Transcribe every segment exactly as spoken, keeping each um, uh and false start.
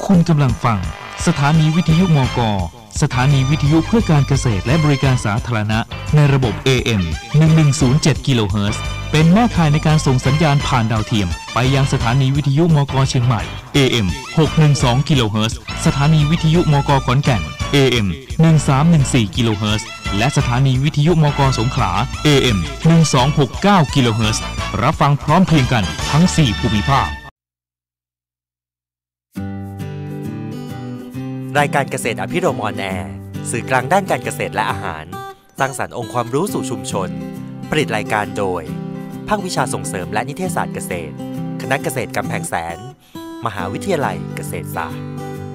คุณกำลังฟังสถานีวิทยุมก.สถานีวิทยุเพื่อการเกษตรและบริการสาธารณะในระบบ เอ เอ็ม หนึ่งพันหนึ่งร้อยเจ็ด กิโลเฮิรตซ์เป็นแม่ข่ายในการส่งสัญญาณผ่านดาวเทียมไปยังสถานีวิทยุมก.เชียงใหม่ เอ เอ็ม หกร้อยสิบสอง กิโลเฮิรตซ์สถานีวิทยุมก.ขอนแก่น เอ เอ็ม หนึ่งพันสามร้อยสิบสี่ กิโลเฮิรตซ์และสถานีวิทยุมก.สงขลา เอ เอ็ม หนึ่งพันสองร้อยหกสิบเก้า กิโลเฮิรตซ์รับฟังพร้อมเพรียงกันทั้งสี่ภูมิภาครายการเกษตรอภิรมย์ออนแอร์สื่อกลางด้านการเกษตรและอาหารสร้างสรรค์องค์ความรู้สู่ชุมชนผลิตรายการโดยภาควิชาส่งเสริมและนิเทศศาสตร์เกษตรคณะเกษตรกำแพงแสนมหาวิทยาลัยเกษตรศาสตร์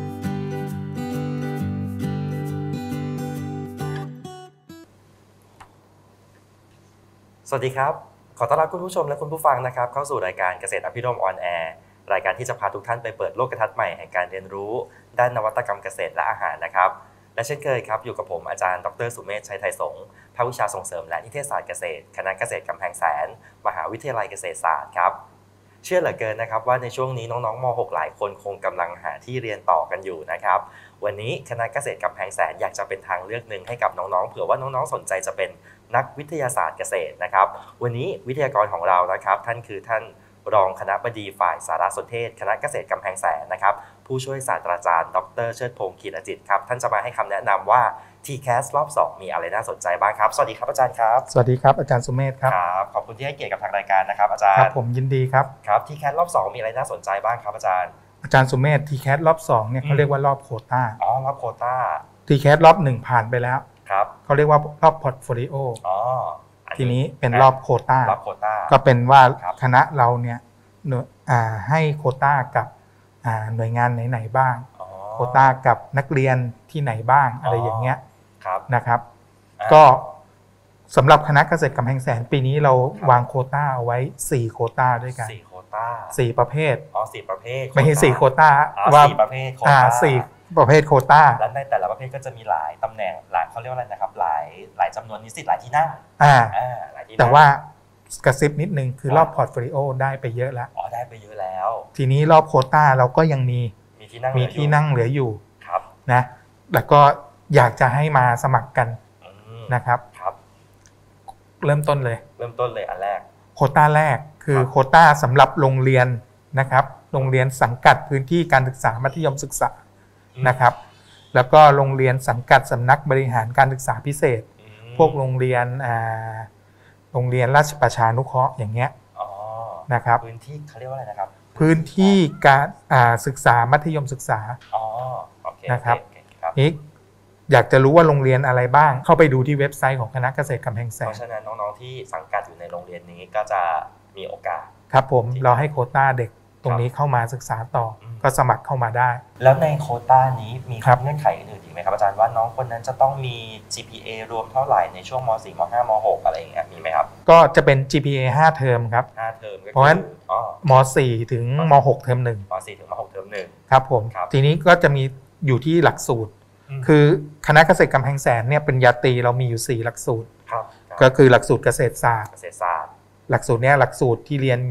สวัสดีครับขอต้อนรับคุณผู้ชมและคุณผู้ฟังนะครับเข้าสู่รายการเกษตรอภิรมย์ออนแอร์รายการที่จะพาทุกท่านไปเปิดโลกทัศน์ใหม่แห่งการเรียนรู้ด้านนวัตกรรมเกษตรและอาหารนะครับและเช่นเคยครับอยู่กับผมอาจารย์ดรสุเมธ ชัยไทยสงฆ์ภาควิชาส่งเสริมและนิเทศศาสตร์เกษตรคณะเกษตรกำแพงแสนมหาวิทยาลัยเกษตรศาสตร์ครับเชื่อเหลือเกินนะครับว่าในช่วงนี้น้องๆม หก หลายคนคงกำลังหาที่เรียนต่อกันอยู่นะครับวันนี้คณะเกษตรกำแพงแสนอยากจะเป็นทางเลือกหนึ่งให้กับน้องๆเผื่อว่าน้องๆสนใจจะเป็นนักวิทยาศาสตร์เกษตรนะครับวันนี้วิทยากรของเรานะครับท่านคือท่านรองคณบดีฝ่ายสารสนเทศคณะเกษตรกำแพงแสนนะครับผู้ช่วยศาสตราจารย์ดรเชิดพงศ์ขีดอจิตครับท่านจะมาให้คำแนะนำว่า ที แคส รอบสองมีอะไรน่าสนใจบ้างครับสวัสดีครับอาจารย์ครับสวัสดีครับอาจารย์สุเมธครับครับขอบคุณที่ให้เกียรติกับทางรายการนะครับอาจารย์ครับผมยินดีครับครับ ที แคส รอบสองมีอะไรน่าสนใจบ้างครับอาจารย์อาจารย์สุเมธ ที แคส รอบสองเนี่ยเขาเรียกว่ารอบโควต้าอ๋อรอบโควต้าที แคส รอบหนึ่งผ่านไปแล้วครับเขาเรียกว่ารอบพอร์ตโฟลิโออ๋อทีนี้เป็นรอบโควต้ารอบโควต้าก็เป็นว่าคณะเราเนี่ยให้โควต้ากับหน่วยงานไหนๆบ้างโควต้ากับนักเรียนที่ไหนบ้างอะไรอย่างเงี้ยนะครับก็สำหรับคณะเกษตรกำแพงแสนปีนี้เราวางโควต้าเอาไว้สี่โควต้าด้วยกันสี่โควต้าสี่ประเภทอ๋อสี่ประเภทไม่ใช่สี่โควต้าว่าสี่ประเภทโควต้าสี่ประเภทโควต้าและในแต่ละประเภทก็จะมีหลายตำแหน่งหลายเขาเรียกว่าอะไรนะครับหลายหลายจำนวนนิสิตหลายที่นั่งอ่าแต่ว่ากระซิบนิดนึงคือรอบพอร์ตโฟลิโอได้ไปเยอะแล้วอ๋อได้ไปเยอะแล้วทีนี้รอบโควต้าเราก็ยังมีมีที่นั่งมีที่นั่งเหลืออยู่ครับนะแล้วก็อยากจะให้มาสมัครกันนะครับครับเริ่มต้นเลยเริ่มต้นเลยอันแรกโควต้าแรกคือโควต้าสำหรับโรงเรียนนะครับโรงเรียนสังกัดพื้นที่การศึกษามัธยมศึกษานะครับแล้วก็โรงเรียนสังกัดสำนักบริหารการศึกษาพิเศษพวกโรงเรียนโรงเรียนราชประชานุเคราะห์อย่างเงี้ยนะครับพื้นที่เขาเรียกว่าอะไรนะครับพื้นที่การศึกษามัธยมศึกษาอ๋อโอเคนะครับนี่อยากจะรู้ว่าโรงเรียนอะไรบ้างเข้าไปดูที่เว็บไซต์ของคณะเกษตรกำแพงแสนเพราะฉะนั้นน้องๆที่สังกัดอยู่ในโรงเรียนนี้ก็จะมีโอกาสครับผมเราให้โควต้าเด็กตรงนี้เข้ามาศึกษาต่อก็สมัครเข้ามาได้แล้วในโควต้านี้มีเงื่อนไขอื่นอีกไหมครับอาจารย์ว่าน้องคนนั้นจะต้องมี จี พี เอ รวมเท่าไหร่ในช่วงม.สี่ ม.ห้า ม.หก อะไรอย่างเงี้ยมีไหมครับก็จะเป็น จี พี เอ ห้าเทอมครับห้าเทอมเพราะฉะนั้นม.สี่ ถึงม.หก เทอมหนึ่งม.สี่ ถึงม.หก เทอมหนึ่งครับผมทีนี้ก็จะมีอยู่ที่หลักสูตรคือคณะเกษตรกำแพงแสนเนี่ยปริญญาตรีเรามีอยู่สี่หลักสูตรก็คือหลักสูตรเกษตรศาสตร์เกษตรศาสตร์หลักสูตรเนี้ยหลักสูตรที่เรียน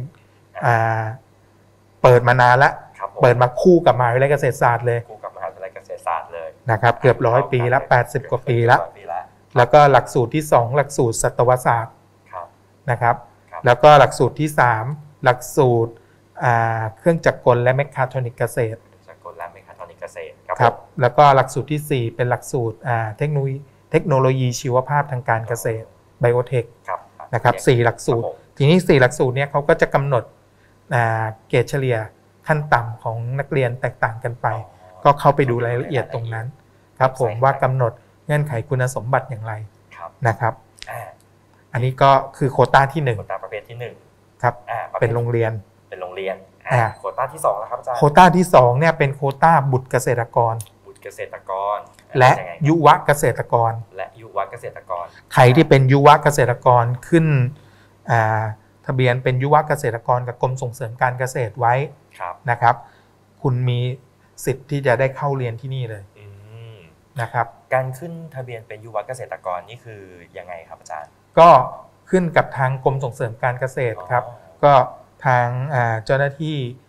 เปิดมานานแล้วเปิดมาคู่กับมหาวิทยาลัยเกษตรศาสตร์เลยคู่กับมหาวิทยาลัยเกษตรศาสตร์เลยนะครับเกือบร้อยปีแล้วแปดสิบกว่าปีแล้วแล้วก็หลักสูตรที่สองหลักสูตรสัตวศาสตร์นะครับแล้วก็หลักสูตรที่สามหลักสูตรเครื่องจักรกลและเมคาทรอนิกเกษตรจักรกลและเมคาทรอนิกเกษตรครับแล้วก็หลักสูตรที่สี่เป็นหลักสูตรเทคโนโลยีเทคโนโลยีชีวภาพทางการเกษตรไบโอเทคนะครับสี่หลักสูตรทีนี้สี่หลักสูตรเนี่ยเขาก็จะกำหนดเกรดเฉลี่ยขั้นต่ำของนักเรียนแตกต่างกันไปก็เข้าไปดูรายละเอียดตรงนั้นครับผมว่ากำหนดเงื่อนไขคุณสมบัติอย่างไรนะครับอันนี้ก็คือโควต้าที่หนึ่งโควต้าประเภทที่หนึ่งครับเป็นโรงเรียนเป็นโรงเรียนโควต้าที่สองแล้วครับอาจารย์โควต้าที่สองเนี่ยเป็นโควต้าบุตรเกษตรกรบุตรเกษตรกรและยุวเกษตรกรและยุวเกษตรกรใครที่เป็นยุวเกษตรกรขึ้นทะเบียนเป็นยุวเกษตรกรกับกรมส่งเสริมการเกษตรไว้นะครับคุณมีสิทธิ์ที่จะได้เข้าเรียนที่นี่เลยนะครับการขึ้นทะเบียนเป็นยุวเกษตรกรนี่คือยังไงครับอาจารย์ก็ขึ้นกับทางกรมส่งเสริมการเกษตรครับก็ทางเจ้าหน้าที่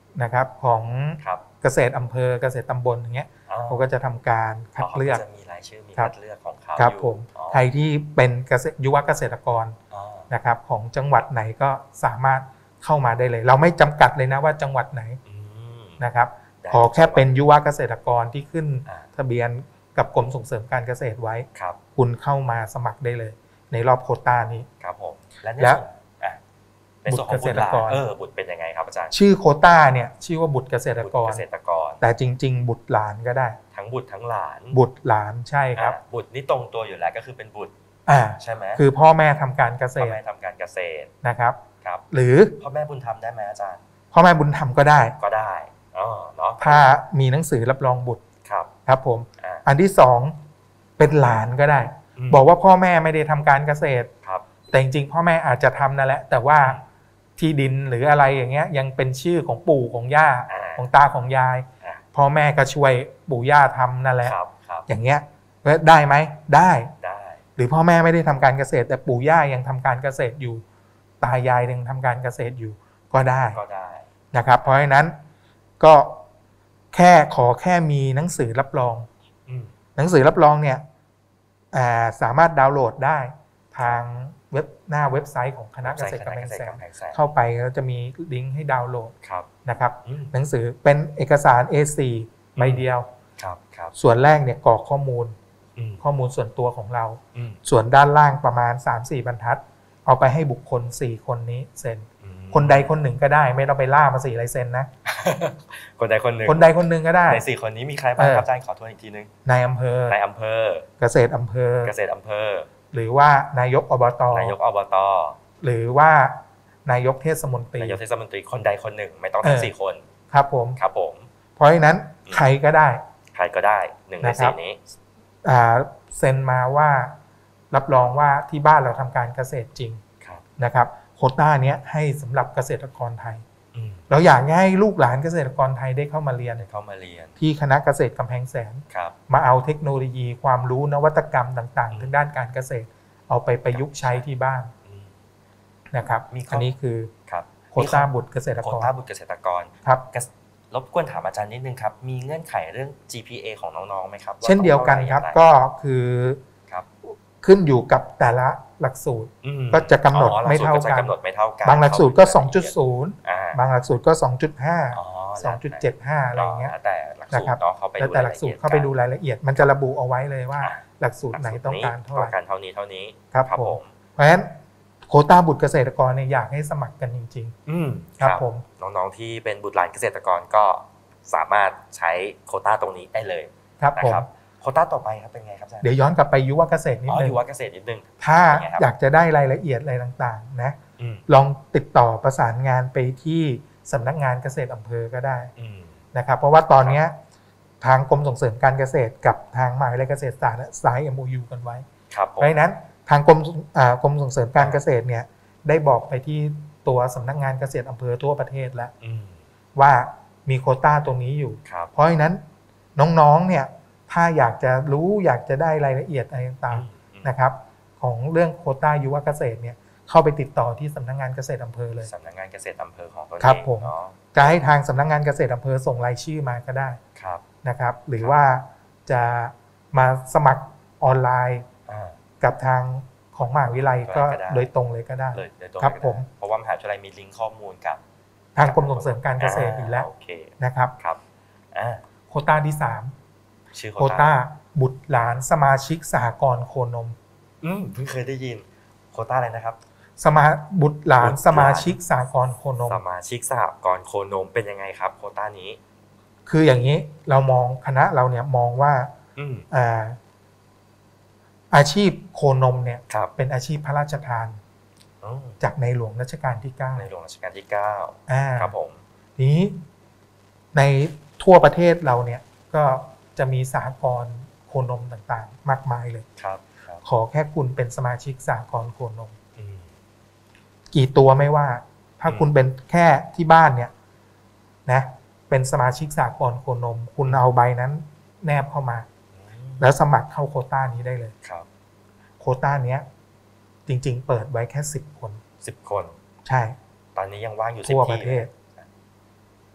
นะครับของครับเกษตรอำเภอเกษตรตำบลอย่างเงี้ยอ๋อเขาก็จะทำการคัดเลือกขาจะมีรายชื่อมีครัคับดเลือกของเขาครับอยู่ผมอ๋อใครที่เป็นเกษตรยุวเกษตรกรอ๋อนะครับของจังหวัดไหนก็สามารถเข้ามาได้เลย เราไม่จำกัดเลยนะว่าจังหวัดไหนอืมนะครับได้ขอแค่เป็นยุวเกษตรกรที่ขึ้นอ่าทะเบียนกับกรมส่งเสริมการเกษตรไว้ครับคุณเข้ามาสมัครได้เลย ในรอบโควต้านี้ครับผมและในและส่วนอ่ะในส่วนของบุตรเกษตรกรเออบุตรเป็นยังไงครับอาจารย์ชื่อโควต้าเนี่ยชื่อว่าบุตรเกษตรบุตกรรเกษตรกรแต่จริง ๆ บุตรหลานก็ได้ทั้งบุตรทั้งหลานบุตรหลานใช่ครับอ่ะบุตรนี่ตรงตัวอยู่แล้วก็คือเป็นบุตรอ่าใช่ไหมคือพ่อแม่ทำการเกษพ่อตรแม่ทำการเกษตรนะครับครับหรือพ่อแม่บุญธรรมได้ไหมอาจารย์พ่อแม่บุญธรรมก็ได้ก็ได้อ๋อเนาะถ้ามีหนังสือรับรองบุตรครับครับผมอ่าอันที่สองเป็นหลานก็ได้มบอกว่าพ่อแม่ไม่ได้ทำการเกษตรครับแต่จริงๆพ่อแม่อาจจะทำนั่นแหละ แต่ว่าที่ดินหรืออะไรอย่างเงี้ยยังเป็นชื่อของปู่ของย่าอ่าของตาของยายอ่าพ่อแม่ก็ช่วยปู่ย่าทำนั่นแหละครับครับอย่างเงี้ยได้ไหมได้ได้หรือพ่อแม่ไม่ได้ทำการเกษตร แต่ปู่ย่ายังทำการเกษตรอยู่ ตายายยังทำการเกษตรอยู่ก็ได้ก็ได้นะครับ เพราะฉะนั้นก็แค่ขอแค่มีหนังสือรับรองอืมหนังสือรับรองเนี่ยอ่าสามารถดาวน์โหลดได้ทางเว็บหน้าเว็บไซต์ของคณะเกษตรกำแพงแสนกำแพงแสนเข้าไปแล้วจะมีลิงก์ให้ดาวน์โหลดครับนะครับอืมหนังสือเป็นเอกสาร เอ โฟร์ ใบเดียวครับครับส่วนแรกเนี่ยกรอกข้อมูลอืมข้อมูลส่วนตัวของเราอืมส่วนด้านล่างประมาณ สามสี่ บรรทัด เอาไปให้บุคคลสี่คนนี้เซ็นอืมคนใดคนหนึ่งก็ได้ไม่ต้องไปล่ามาสี่ลายเซ็นนะคนใดคนหนึ่งคนใดคนหนึ่งก็ได้ในสี่คนนี้มีใครบ้างเออครับอาจารย์ขอทวนอีกทีนึงนายอำเภอนายอำเภอเกษตรอำเภอเกษตรอำเภอหรือว่านายกอบตนายกอบตหรือว่านายกเทศมนตรีนายกเทศมนตรีคนใดคนหนึ่ง ไม่ต้องทั้งเออสี่คนครับผมครับผมเพราะฉะนั้นใครก็ได้ใครก็ได้หนึ่งในนะครับสี่นี้อ่าเซ็นมาว่ารับรองว่าที่บ้านเราทำการเกษตรจริงครับนะครับโควต้าเนี้ยให้สำหรับเกษตรกรไทยอืมเราอยากให้ลูกหลานเกษตรกรไทยได้เข้ามาเรียนได้เข้ามาเรียนที่คณะเกษตรกำแพงแสนครับมาเอาเทคโนโลยีความรู้นวัตกรรมต่างอืมๆทางด้านการเกษตร เอาไปประยุกต์ใช้ที่บ้านอืมนะครับมีข้ออัอันนี้คือครับโควต้าบุตรเกษตรโควกรต้าบุตรเกษตรกรครับเกษรบกวนถามอาจารย์นิดนึงครับ มีเงื่อนไขเรื่อง จี พี เอ ของน้องๆไหมครับาเช่นเดียวกันครับต้องก็คือครับขึ้นอยู่กับแต่ละหลักสูตรอืมก็จะกำหนดอ๋อไม่เท่ากันหลักสูตรจะกำหนดไม่เท่ากันบางหลักสูตรก็ สองจุดศูนย์อ่าบางหลักสูตรก็ สองจุดห้าอ๋อสองจุดเจ็ดห้า อะไรอย่างเงี้ยแล้วแต่หลักสูตรนะครับเนาะเขาไปแล้วดูแต่หลักสูตรเข้าไปดูรายละเอียด มันจะระบุเอาไว้เลยว่าอ่าหลักสูตรไหนต้องการเท่าไหร่ต้องการเท่านี้เท่านี้ครับผม เพราะฉะนั้นโควต้าบุตรเกษตรกรเนี่ยอยากให้สมัครกันจริงอืมๆ ครับผมน้องๆที่เป็นบุตรหลานเกษตรกรก็สามารถใช้โควต้าตรงนี้ได้เลยครับนะผมครับโควต้าต่อไปครับเป็นไงครับอาจารย์เดี๋ยวย้อนกลับไปยุวเกษตรนิดอ๋อนึอง ยู่ว่าเกษตรนิดนึงถ้าเป็นไงครับอยากจะได้รายละเอียดอะไรต่างๆนะอืมลองติดต่อประสานงานไปที่สำนักงานเกษตรอำเภอก็ได้อืมนะครับเพราะว่าตอนเนี้ยทางกรมส่งเสริมการเกษตรกับทางมหาวิทยาลัยเกษตรศาสตร์สาย เอ็ม โอ ยู กันไว้ครับผเพมราะฉะนั้นทางกรมอ่ากรมส่งเสริมการเกษตรเนี่ยได้บอกไปที่ตัวสำนักงานเกษตรอำเภอทั่วประเทศแล้วอืมว่ามีโควต้าตรงนี้อยู่ครับเพราะฉะนั้นน้องๆเนี่ยถ้าอยากจะรู้อยากจะได้รายละเอียดอะไรต่างอืมๆนะครับของเรื่องโควต้ายุวเกษตรเนี่ยเข้าไปติดต่อที่สำนักงานเกษตรอำเภอเลยสำนักงานเกษตรอำเภอของตัวเองครับผมเนาะจะให้ทางสำนักงานเกษตรอำเภอส่งรายชื่อมาก็ได้ครับนะครับหรือว่าจะมาสมัครออนไลน์อ่ากับทางของมหาวิทยาลัยก็ก็ได้โดยตรงเลยก็ได้เลยโดยตรงครับเลยนะผมเพราะว่ามหาวิทยาลัยมีลิงก์ข้อมูลกับทางกรมส่งเสริมการเกษตรอยู่แล้วโอเคนะครับครับอ่าโควต้าที่สามชื่อโควต้าบุตรหลานสมาชิกสหกรณ์โคนมอืมเพิ่งเคยได้ยินโควต้าอะไรนะครับสมาบุตรหลานบุตรหลานสมาชิกสหกรณ์โคนมสมาชิกสหกรณ์โคนมเป็นยังไงครับโควต้านี้คืออย่างนี้เรามองคณะเราเนี่ยมองว่าอืมอ่าอาชีพโคนมเนี่ยครับเป็นอาชีพพระราชทานอืมจากในหลวงรัชกาลที่เก้าในหลวงรัชกาลที่เก้าอ่าครับผมทีนี้ในทั่วประเทศเราเนี่ยก็จะมีสหกรณ์โคนมต่างๆ มากมายเลยครับครับขอแค่คุณเป็นสมาชิกสหกรณ์โคนมอืมกี่ตัวไม่ว่า ถ้าอืมคุณเป็นแค่ที่บ้านเนี่ยนะเป็นสมาชิกสหกรณ์โคนม คุณเอาใบนั้นแนบเข้ามาอืมแล้วสมัครเข้าโควต้านี้ได้เลยครับโควต้าเนี้ยจริงๆ เปิดไว้แค่สิบคนสิบคนใช่ตอนนี้ยังว่างอยู่สิบทั่วที่ประเทศ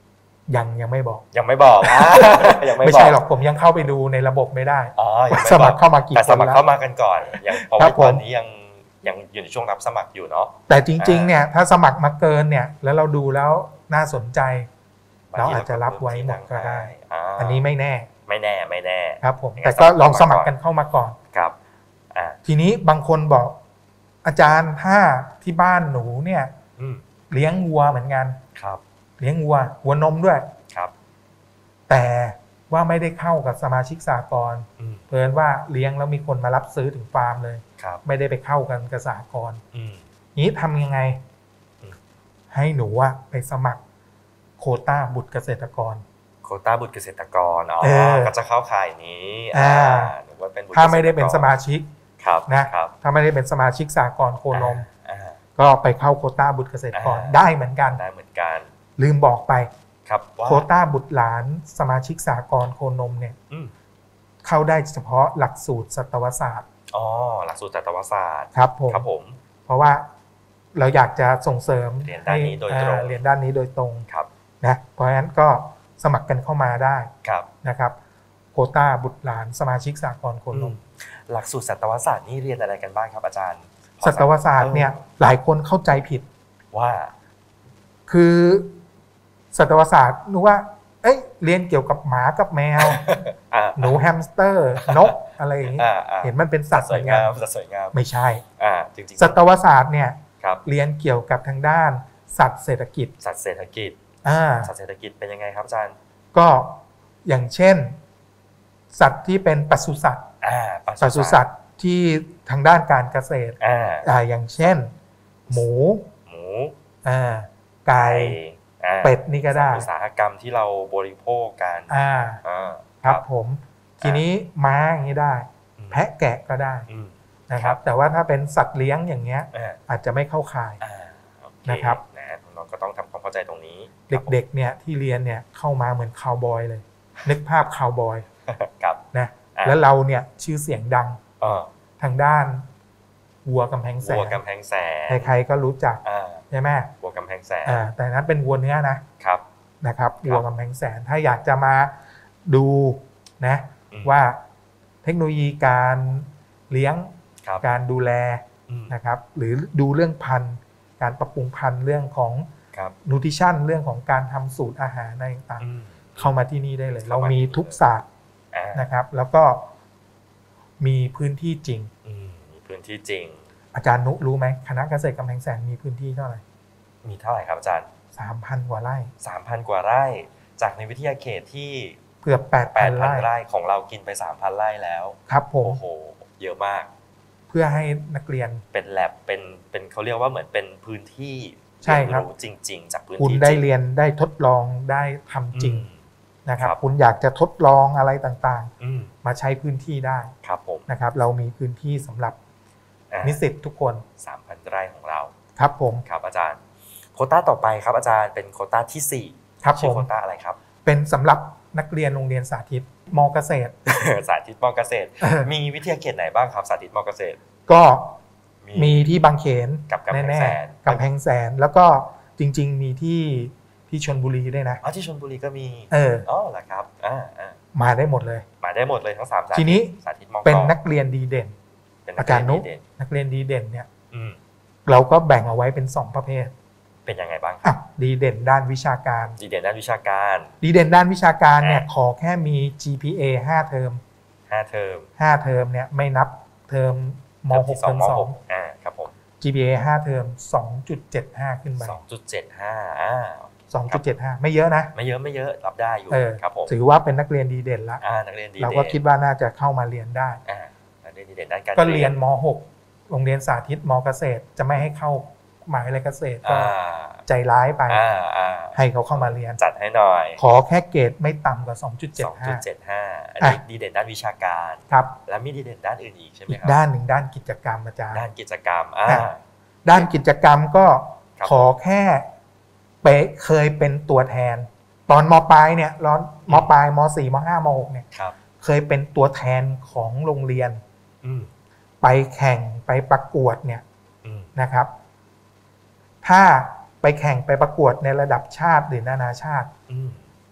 ยังยังไม่บอกยังไม่บอกยังไม่บอกไม่ใช่หรอกผมยังเข้าไปดูในระบบไม่ได้อ๋อสมัครเข้ามากี่คนแต่สมัครเข้ามากันก่อนอย่างเพราะว่าตอนนี้ยังยังอยู่ในช่วงรับสมัครอยู่เนาะแต่จริงๆเนี่ยถ้าสมัครมาเกินเนี่ยแล้วเราดูแล้วน่าสนใจเราอาจจะรับไว้หมดก็ได้อันนี้ไม่แน่ไม่แน่ไม่แน่ครับผมแต่ก็ลองสมัครกันเข้ามาก่อนครับทีนี้บางคนบอกอาจารย์ถ้าที่บ้านหนูเนี่ยเลี้ยงวัวเหมือนกันครับเลี้ยงวัววัวนมด้วยครับแต่ว่าไม่ได้เข้ากับสมาชิกสหกรณ์เพิ่นว่าเลี้ยงแล้วมีคนมารับซื้อถึงฟาร์มเลยไม่ได้ไปเข้ากันกับสหกรณ์นี้ทำยังไงให้หนูว่าไปสมัครโควต้าบุตรเกษตรกรโควต้าบุตรเกษตรกรอ๋อก็จะเข้าข่ายนี้หรือว่าเป็นถ้าไม่ได้เป็นสมาชิกนะถ้าไม่ได้เป็นสมาชิกสหกรณ์โคนมก็ไปเข้าโควต้าบุตรเกษตรกรได้เหมือนกันได้เหมือนกันลืมบอกไปครับโควต้าบุตรหลานสมาชิกสหกรณ์โคนมเนี่ยเข้าได้เฉพาะหลักสูตรสัตวศาสตร์อ๋อหลักสูตรสัตวศาสตร์ครับผมครับผมเพราะว่าเราอยากจะส่งเสริมเรียนด้านนี้โดยตรงเรียนด้านนี้โดยตรงครับนะเพราะฉะนั้นก็สมัครกันเข้ามาได้ครับนะครับโควต้าบุตรหลานสมาชิกสหกรณ์โคนมหลักสูตรสัตวศาสตร์นี่เรียนอะไรกันบ้างครับอาจารย์สัตวศาสตร์เนี่ยหลายคนเข้าใจผิดว่าคือสัตวศาสตร์นึกว่าเอ้ยเรียนเกี่ยวกับหมากับแมวหนูแฮมสเตอร์นกอะไรอย่างนี้เห็นมันเป็นสัตว์สวยงามสัตว์สวยงามไม่ใช่จริงๆสัตวศาสตร์เนี่ยเรียนเกี่ยวกับทางด้านสัตว์เศรษฐกิจสัตว์เศรษฐกิจสัตว์เศรษฐกิจเป็นยังไงครับอาจารย์ก็อย่างเช่นสัตว์ที่เป็นปศุสัตว์ปศุสัตว์ที่ทางด้านการเกษตรอ่าอย่างเช่นหมูหมูอ่าไก่เป็ดนี่ก็ได้อุตสาหกรรมที่เราบริโภคกันอ่าครับผมทีนี้ม้าอย่างนี้ได้แพะแกะก็ได้นะครับแต่ว่าถ้าเป็นสัตว์เลี้ยงอย่างเงี้ยอาจจะไม่เข้าข่ายนะครับเราก็ต้องทำความเข้าใจตรงนี้เด็กๆเนี่ยที่เรียนเนี่ยเข้ามาเหมือนคาวบอยเลยนึกภาพคาวบอยนะแล้วเราเนี่ยชื่อเสียงดังทางด้านวัวกำแพงแสนวัวกำแพงแสนใครๆก็รู้จักใช่ไหมวัวกำแพงแสนแต่นั้นเป็นวัวเนื้อนะครับนะครับวัวกำแพงแสนถ้าอยากจะมาดูนะว่าเทคโนโลยีการเลี้ยงการดูแลนะครับหรือดูเรื่องพันธุ์การปรับปรุงพันธุ์เรื่องของนูทริชั่นเรื่องของการทำสูตรอาหารอะไรต่างๆเข้ามาที่นี่ได้เลยเรามีทุกศาสตร์นะครับแล้วก็มีพื้นที่จริงมีพื้นที่จริงอาจารย์นุรู้ไหมคณะเกษตรกำแพงแสนมีพื้นที่เท่าไหร่มีเท่าไหร่ครับอาจารย์สามพัน กว่าไร่สามพัน กว่าไร่จากในวิทยาเขตที่เกือบ แปดพัน ไร่ไร่ของเรากินไป สามพัน ไร่แล้วครับผมโอ้โหเยอะมากเพื่อให้นักเรียนเป็นแลบเป็นเป็นเขาเรียกว่าเหมือนเป็นพื้นที่ใช่ครับจริงๆจากพื้นที่คุณได้เรียนได้ทดลองได้ทำจริงนะครับคุณอยากจะทดลองอะไรต่างๆมาใช้พื้นที่ได้ครับผมนะครับเรามีพื้นที่สำหรับนิสิตทุกคนสามพัน ไร่ของเราครับผมครับอาจารย์โควต้าต่อไปครับอาจารย์เป็นโควต้าที่สี่ครับชื่อโควต้าอะไรครับเป็นสำหรับนักเรียนโรงเรียนสาธิตม.เกษตรสาธิตม.เกษตรมีวิทยาเขตไหนบ้างครับสาธิตม.เกษตรก็มีที่บางเขนกับกำแพงแสนกำแพงแสนแล้วก็จริงๆมีที่ที่ชลบุรีด้วยนะอ๋อที่ชลบุรีก็มีเอออ๋อเหรอครับอ่ามาได้หมดเลยมาได้หมดเลยทั้งสามสาธิตทีนี้สาธิตม. เป็นนักเรียนดีเด่นอาจารย์นุนักเรียนดีเด่นเนี่ยเราก็แบ่งเอาไว้เป็นสองประเภทเป็นยังไงบ้างครับดีเด่นด้านวิชาการดีเด่นด้านวิชาการดีเด่นด้านวิชาการเนี่ยขอแค่มี จี พี เอ ห้าเทอมห้าเทอมห้าเทอมเนี่ยไม่นับเทอมม.หก เทอมสองอ่าครับผมจี พี เอ ห้าเทอม สองจุดเจ็ดห้า ขึ้นไปสองจุดเจ็ดห้า อ่าสองจุดเจ็ดห้า ไม่เยอะนะไม่เยอะไม่เยอะรับได้อยู่ครับผมถือว่าเป็นนักเรียนดีเด่นละอ่านักเรียนดีเด่นเราก็คิดว่าน่าจะเข้ามาเรียนได้อ่านักเรียนดีเด่นด้านการก็เรียนม.หก โรงเรียนสาธิตม.เกษตรจะไม่ให้เข้ามหาวิทยาลัยเกษตรก็ใจร้ายไปให้เขาเข้ามาเรียนจัดให้หน่อยขอแค่เกรดไม่ต่ำกว่า สองจุดเจ็ดห้าสองจุดเจ็ดห้า อันนี้ดีเด่นด้านวิชาการครับแล้วมีดีเด่นด้านอื่นอีกใช่ไหมครับด้านหนึ่งด้านกิจกรรมอาจารย์ด้านกิจกรรมอ่าด้านกิจกรรมก็ขอแค่เป๊ะเคยเป็นตัวแทนตอนม.ปลายเนี่ยตอนม.ปลายม.สี่ ม.ห้า ม.หก เนี่ยเคยเป็นตัวแทนของโรงเรียนไปแข่งไปประกวดเนี่ยนะครับถ้าไปแข่งไปประกวดในระดับชาติหรือนานาชาติ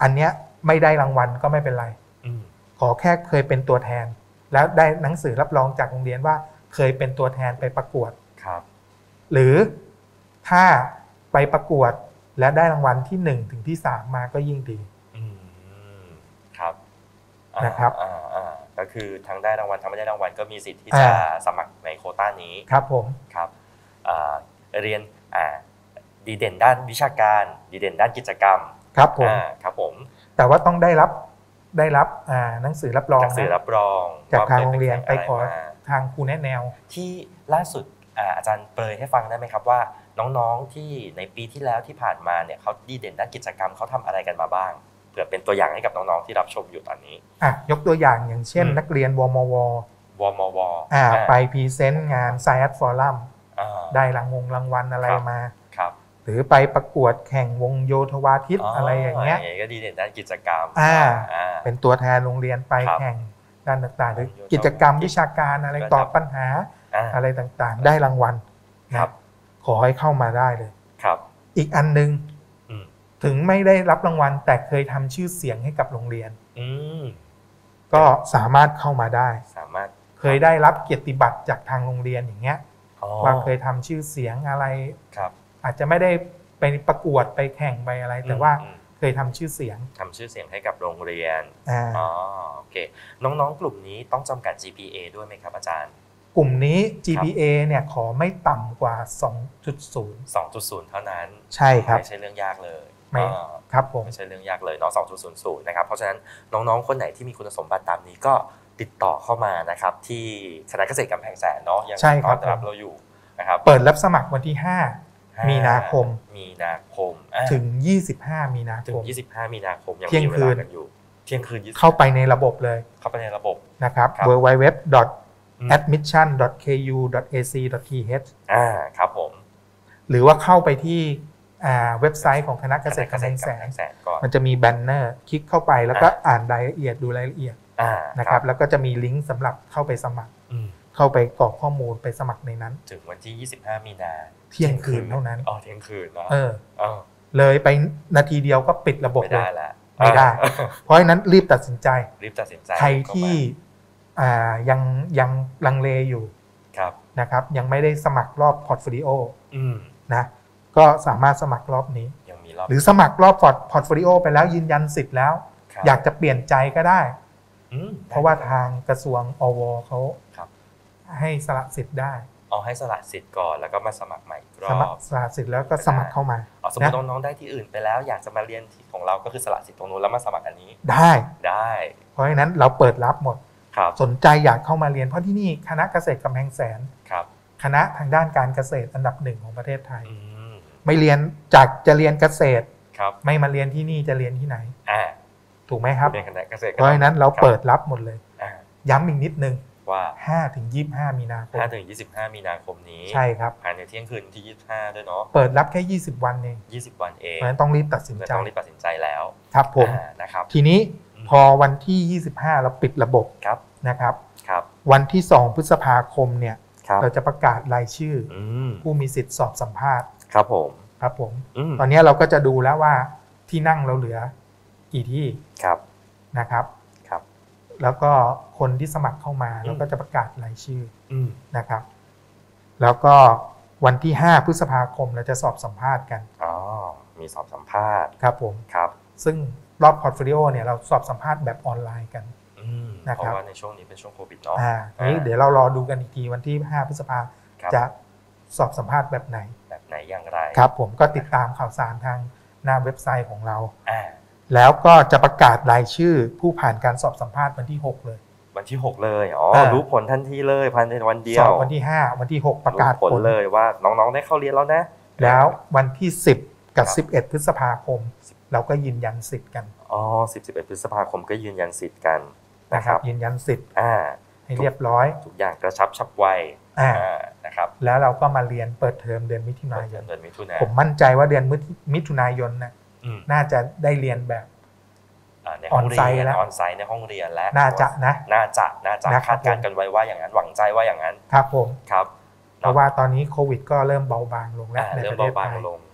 อันเนี้ยไม่ได้รางวัลก็ไม่เป็นไรขอแค่เคยเป็นตัวแทนแล้วได้หนังสือรับรองจากโรงเรียนว่าเคยเป็นตัวแทนไปประกวดครับหรือถ้าไปประกวดและได้รางวัลที่หนึ่งถึงที่สามมาก็ยิ่งดีครับนะครับก็คือทั้งได้รางวัลทั้งไม่ได้รางวัลก็มีสิทธิ์ที่จะสมัครในโควต้านี้ครับผมครับเรียนดีเด่นด้านวิชาการดีเด่นด้านกิจกรรมครับผมครับผมแต่ว่าต้องได้รับได้รับหนังสือรับรองหนังสือรับรองจากทางโรงเรียนไปขอทางครูแนะแนวที่ล่าสุดอาจารย์เปรยให้ฟังได้ไหมครับว่าน้องๆที่ในปีที่แล้วที่ผ่านมาเนี่ยเขาดีเด่นด้านกิจกรรมเขาทำอะไรกันมาบ้างเผื่อเป็นตัวอย่างให้กับน้องๆที่รับชมอยู่ตอนนี้อ่ะยกตัวอย่างอย่างเช่นนักเรียนวมววมวอ่าไปพรีเซนต์งาน Science Forum ได้รางวงรางวัลอะไรมาครับหรือไปประกวดแข่งวงโยธวาทิตอะไรอย่างเงี้ยก็ดีเด่นด้านกิจกรรมอ่าเป็นตัวแทนโรงเรียนไปแข่งด้านต่างๆหรือกิจกรรมวิชาการอะไรตอบปัญหาอะไรต่างๆได้รางวัลครับขอให้เข้ามาได้เลยครับอีกอันนึงถึงไม่ได้รับรางวัลแต่เคยทำชื่อเสียงให้กับโรงเรียนก็สามารถเข้ามาได้สามารถเคยได้รับเกียรติบัตรจากทางโรงเรียนอย่างเงี้ยว่าเคยทำชื่อเสียงอะไรอาจจะไม่ได้ไปประกวดไปแข่งไปอะไรแต่ว่าเคยทำชื่อเสียงทำชื่อเสียงให้กับโรงเรียนอ๋อโอเคน้องๆกลุ่มนี้ต้องจำกัด จี พี เอ ด้วยไหมครับอาจารย์กลุ่มนี้ จี พี เอ เนี่ยขอไม่ต่ำกว่า สองจุดศูนย์สองจุดศูนย์ เท่านั้นใช่ครับไม่ใช่เรื่องยากเลยไม่ครับผมไม่ใช่เรื่องยากเลยเนาะ สองจุดศูนย์ นะครับเพราะฉะนั้นน้องๆคนไหนที่มีคุณสมบัติตามนี้ก็ติดต่อเข้ามานะครับที่คณะเกษตรกำแพงแสนเนาะยังต้อนรับเราอยู่นะครับเปิดรับสมัครวันที่ห้ามีนาคมมีนาคมถึงยี่สิบห้ามีนาคมถึงยี่สิบห้ามีนาคมยังมีเวลากันอยู่เที่ยงคืนเข้าไปในระบบเลยเข้าไปในระบบนะครับ ดับเบิลยู ดับเบิลยู ดับเบิลยู ดอท แอดมิชชั่น ดอท เค ยู ดอท เอ ซี ดอท ที เอชอ่าครับผมหรือว่าเข้าไปที่เว็บไซต์ของคณะเกษตรกำแพงแสนมันจะมีแบนเนอร์คลิกเข้าไปแล้วก็อ่านรายละเอียดดูรายละเอียดนะครับแล้วก็จะมีลิงก์สำหรับเข้าไปสมัครเข้าไปกรอกข้อมูลไปสมัครในนั้นถึงวันที่ยี่สิบห้ามีนาเที่ยงคืนเท่านั้นอ๋อเที่ยงคืนเนาะเออเลยไปนาทีเดียวก็ปิดระบบเลยไม่ได้แล้วไม่ได้เพราะฉะนั้นรีบตัดสินใจรีบตัดสินใจใครที่ยังยังลังเลอยู่นะครับยังไม่ได้สมัครรอบพอร์ตโฟลิโอนะก็สามารถสมัครรอบนี้หรือสมัครรอบพอร์ตโฟลิโอไปแล้วยืนยันสิทธิ์แล้วอยากจะเปลี่ยนใจก็ได้เพราะว่าทางกระทรวงอวเขาให้สละสิทธิ์ได้เอาให้สละสิทธิ์ก่อนแล้วก็มาสมัครใหม่อีกรอบสละสิทธิ์แล้วก็สมัครเข้ามาสมมติน้องๆได้ที่อื่นไปแล้วอยากจะมาเรียนที่ของเราก็คือสละสิทธิ์ตรงนู้นแล้วมาสมัครอันนี้ได้ได้เพราะฉะนั้นเราเปิดรับหมดสนใจอยากเข้ามาเรียนเพราะที่นี่คณะเกษตรกำแพงแสนคณะทางด้านการเกษตรอันดับหนึ่งของประเทศไทยไม่เรียนจากจะเรียนเกษตรไม่มาเรียนที่นี่จะเรียนที่ไหนถูกไหมครับเพราะฉะนั้นเราเปิดรับหมดเลยย้ำอีกนิดนึงว่าห้าถึงยี่สิบห้ามีนาคมห้าถึงยี่สิบห้ามีนาคมนี้ใช่ครับภายในเที่ยงคืนที่ยี่สิบห้าด้วยเนาะเปิดรับแค่ยี่สิบวันเองยี่สิบวันเองเพราะฉะนั้นต้องรีบตัดสินใจต้องรีบตัดสินใจแล้วครับผมนะครับทีนี้พอวันที่ยี่สิบห้าเราปิดระบบนะครับวันที่สองพฤษภาคมเนี่ยเราจะประกาศรายชื่อผู้มีสิทธิ์สอบสัมภาษณ์ครับผมครับผมตอนนี้เราก็จะดูแล้วว่าที่นั่งเราเหลือกี่ที่นะครับแล้วก็คนที่สมัครเข้ามาเราก็จะประกาศรายชื่อนะครับแล้วก็วันที่ห้าพฤษภาคมเราจะสอบสัมภาษณ์กันอ๋อมีสอบสัมภาษณ์ครับผมครับซึ่งรอบพอร์ตโฟลิโอเนี่ยเราสอบสัมภาษณ์แบบออนไลน์กันนะครับเพราะว่าในช่วงนี้เป็นช่วงโควิดเนาะอ่านี้เดี๋ยวเรารอดูกันอีกทีวันที่ห้าพฤษภาจะสอบสัมภาษณ์แบบไหนแบบไหนอย่างไรครับผมก็ติดตามข่าวสารทางหน้าเว็บไซต์ของเราแล้วก็จะประกาศรายชื่อผู้ผ่านการสอบสัมภาษณ์วันที่หกเลยวันที่หกเลยอ๋อรู้ผลทันทีเลยภายในวันเดียวสอบวันที่ห้าวันที่หกประกาศผลเลยว่าน้องๆได้เข้าเรียนแล้วนะแล้ววันที่สิบกับสิบเอ็ดพฤษภาคมเราก็ยืนยันสิทธิ์กันอ๋อสิบ สิบเอ็ดพฤษภาคมก็ยืนยันสิทธิ์กันนะครับยืนยันสิทธิ์อ่าให้เรียบร้อยทุกอย่างกระชับฉับไวอ่านะครับแล้วเราก็มาเรียนเปิดเทอมเดือนมิถุนายนผมมั่นใจว่าเดือนมิถุนายนนะน่าจะได้เรียนแบบออนไซต์แล้วออนไซต์ในห้องเรียนแล้วน่าจะนะน่าจะน่าจะคาดการณ์กันไว้ว่าอย่างนั้นหวังใจว่าอย่างนั้นครับผมครับเพราะว่าตอนนี้โควิดก็เริ่มเบาบางลงแล้วในประเทศไทย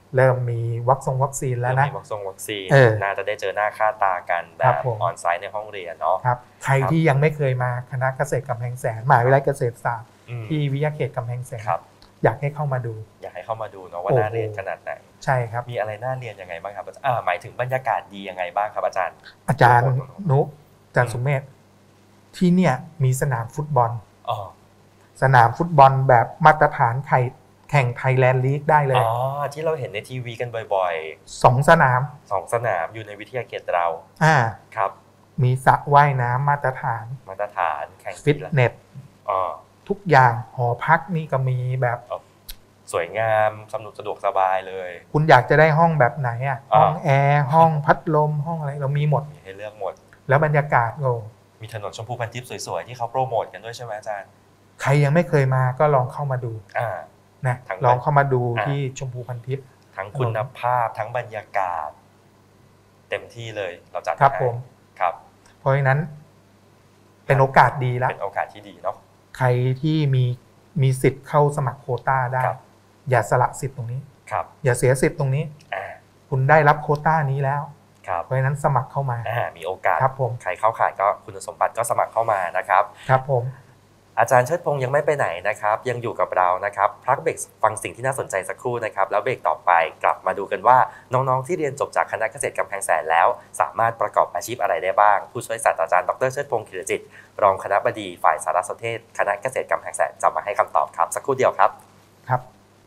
เริ่มมีวัคซงวัคซีนแล้วนะมีวัคซงวัคซีนเออน่าจะได้เจอหน้าค่าตากันแบบออนไซต์ในห้องเรียนเนาะครับใครที่ยังไม่เคยมาคณะเกษตรกำแพงแสนมหาวิทยาลัยเกษตรศาสตร์ที่วิทยาเขตกำแพงแสนอยากให้เข้ามาดูอยากให้เข้ามาดูเนาะว่าน่าเรียนขนาดไหนใช่ครับมีอะไรน่าเรียนยังไงบ้างครับอ่าหมายถึงบรรยากาศดียังไงบ้างครับอาจารย์อาจารย์นุอาจารย์สุเมธที่เนี่ยมีสนามฟุตบอลสนามฟุตบอลแบบมาตรฐานไข่แข่งไทยแลนด์ลีกได้เลยอ๋อที่เราเห็นในทีวีกันบ่อยๆสองสนามสองสนามอยู่ในวิทยาเขตเราอ่าครับมีสระว่ายน้ำมาตรฐานมาตรฐานแข่งฟิตเนสทุกอย่างหอพักนี่ก็มีแบบสวยงามสนุกสะดวกสบายเลยคุณอยากจะได้ห้องแบบไหนอ่ะห้องแอร์ห้องพัดลมห้องอะไรเรามีหมดมีให้เลือกหมดแล้วบรรยากาศโอ้มีถนนชมพูพันทิพย์สวยๆที่เขาโปรโมทกันด้วยใช่ไหมอาจารย์ใครยังไม่เคยมาก็ลองเข้ามาดูนะลองเข้ามาดูที่ชมพูพันทิพย์ทั้งคุณภาพทั้งบรรยากาศเต็มที่เลยเราจัดครับผมครับเพราะฉะนั้นเป็นโอกาสดีแล้วเป็นโอกาสที่ดีเนาะใครที่มีมีสิทธิ์เข้าสมัครโควต้าได้อย่าสละสิทธิ์ตรงนี้ครับอย่าเสียสิทธิ์ตรงนี้คุณได้รับโควต้านี้แล้วเพราะฉะนั้นสมัครเข้ามามีโอกาสครับผมใครเข้าข่ายก็คุณสมบัติก็สมัครเข้ามานะครับครับผมอาจารย์เชิดพงษ์ยังไม่ไปไหนนะครับยังอยู่กับเรานะครับพักเบรกฟังสิ่งที่น่าสนใจสักครู่นะครับแล้วเบรกต่อไปกลับมาดูกันว่าน้องๆที่เรียนจบจากคณะเกษตรกำแพงแสนแล้วสามารถประกอบอาชีพอะไรได้บ้างผู้ช่วยศาสตราจารย์ดรเชิดพงษ์ขีรจิตรองคณบดีฝ่ายสารสนเทศคณะเกษตรกำแพงแสนจะมาให้คำตอบครับสักครู่เดียวครับครับ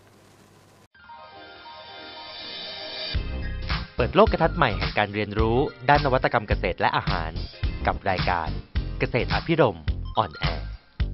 เปิดโลกทัศน์ใหม่แห่งการเรียนรู้ด้านนวัตกรรมเกษตรและอาหารกับรายการเกษตรอภิรมย์ออนแอร์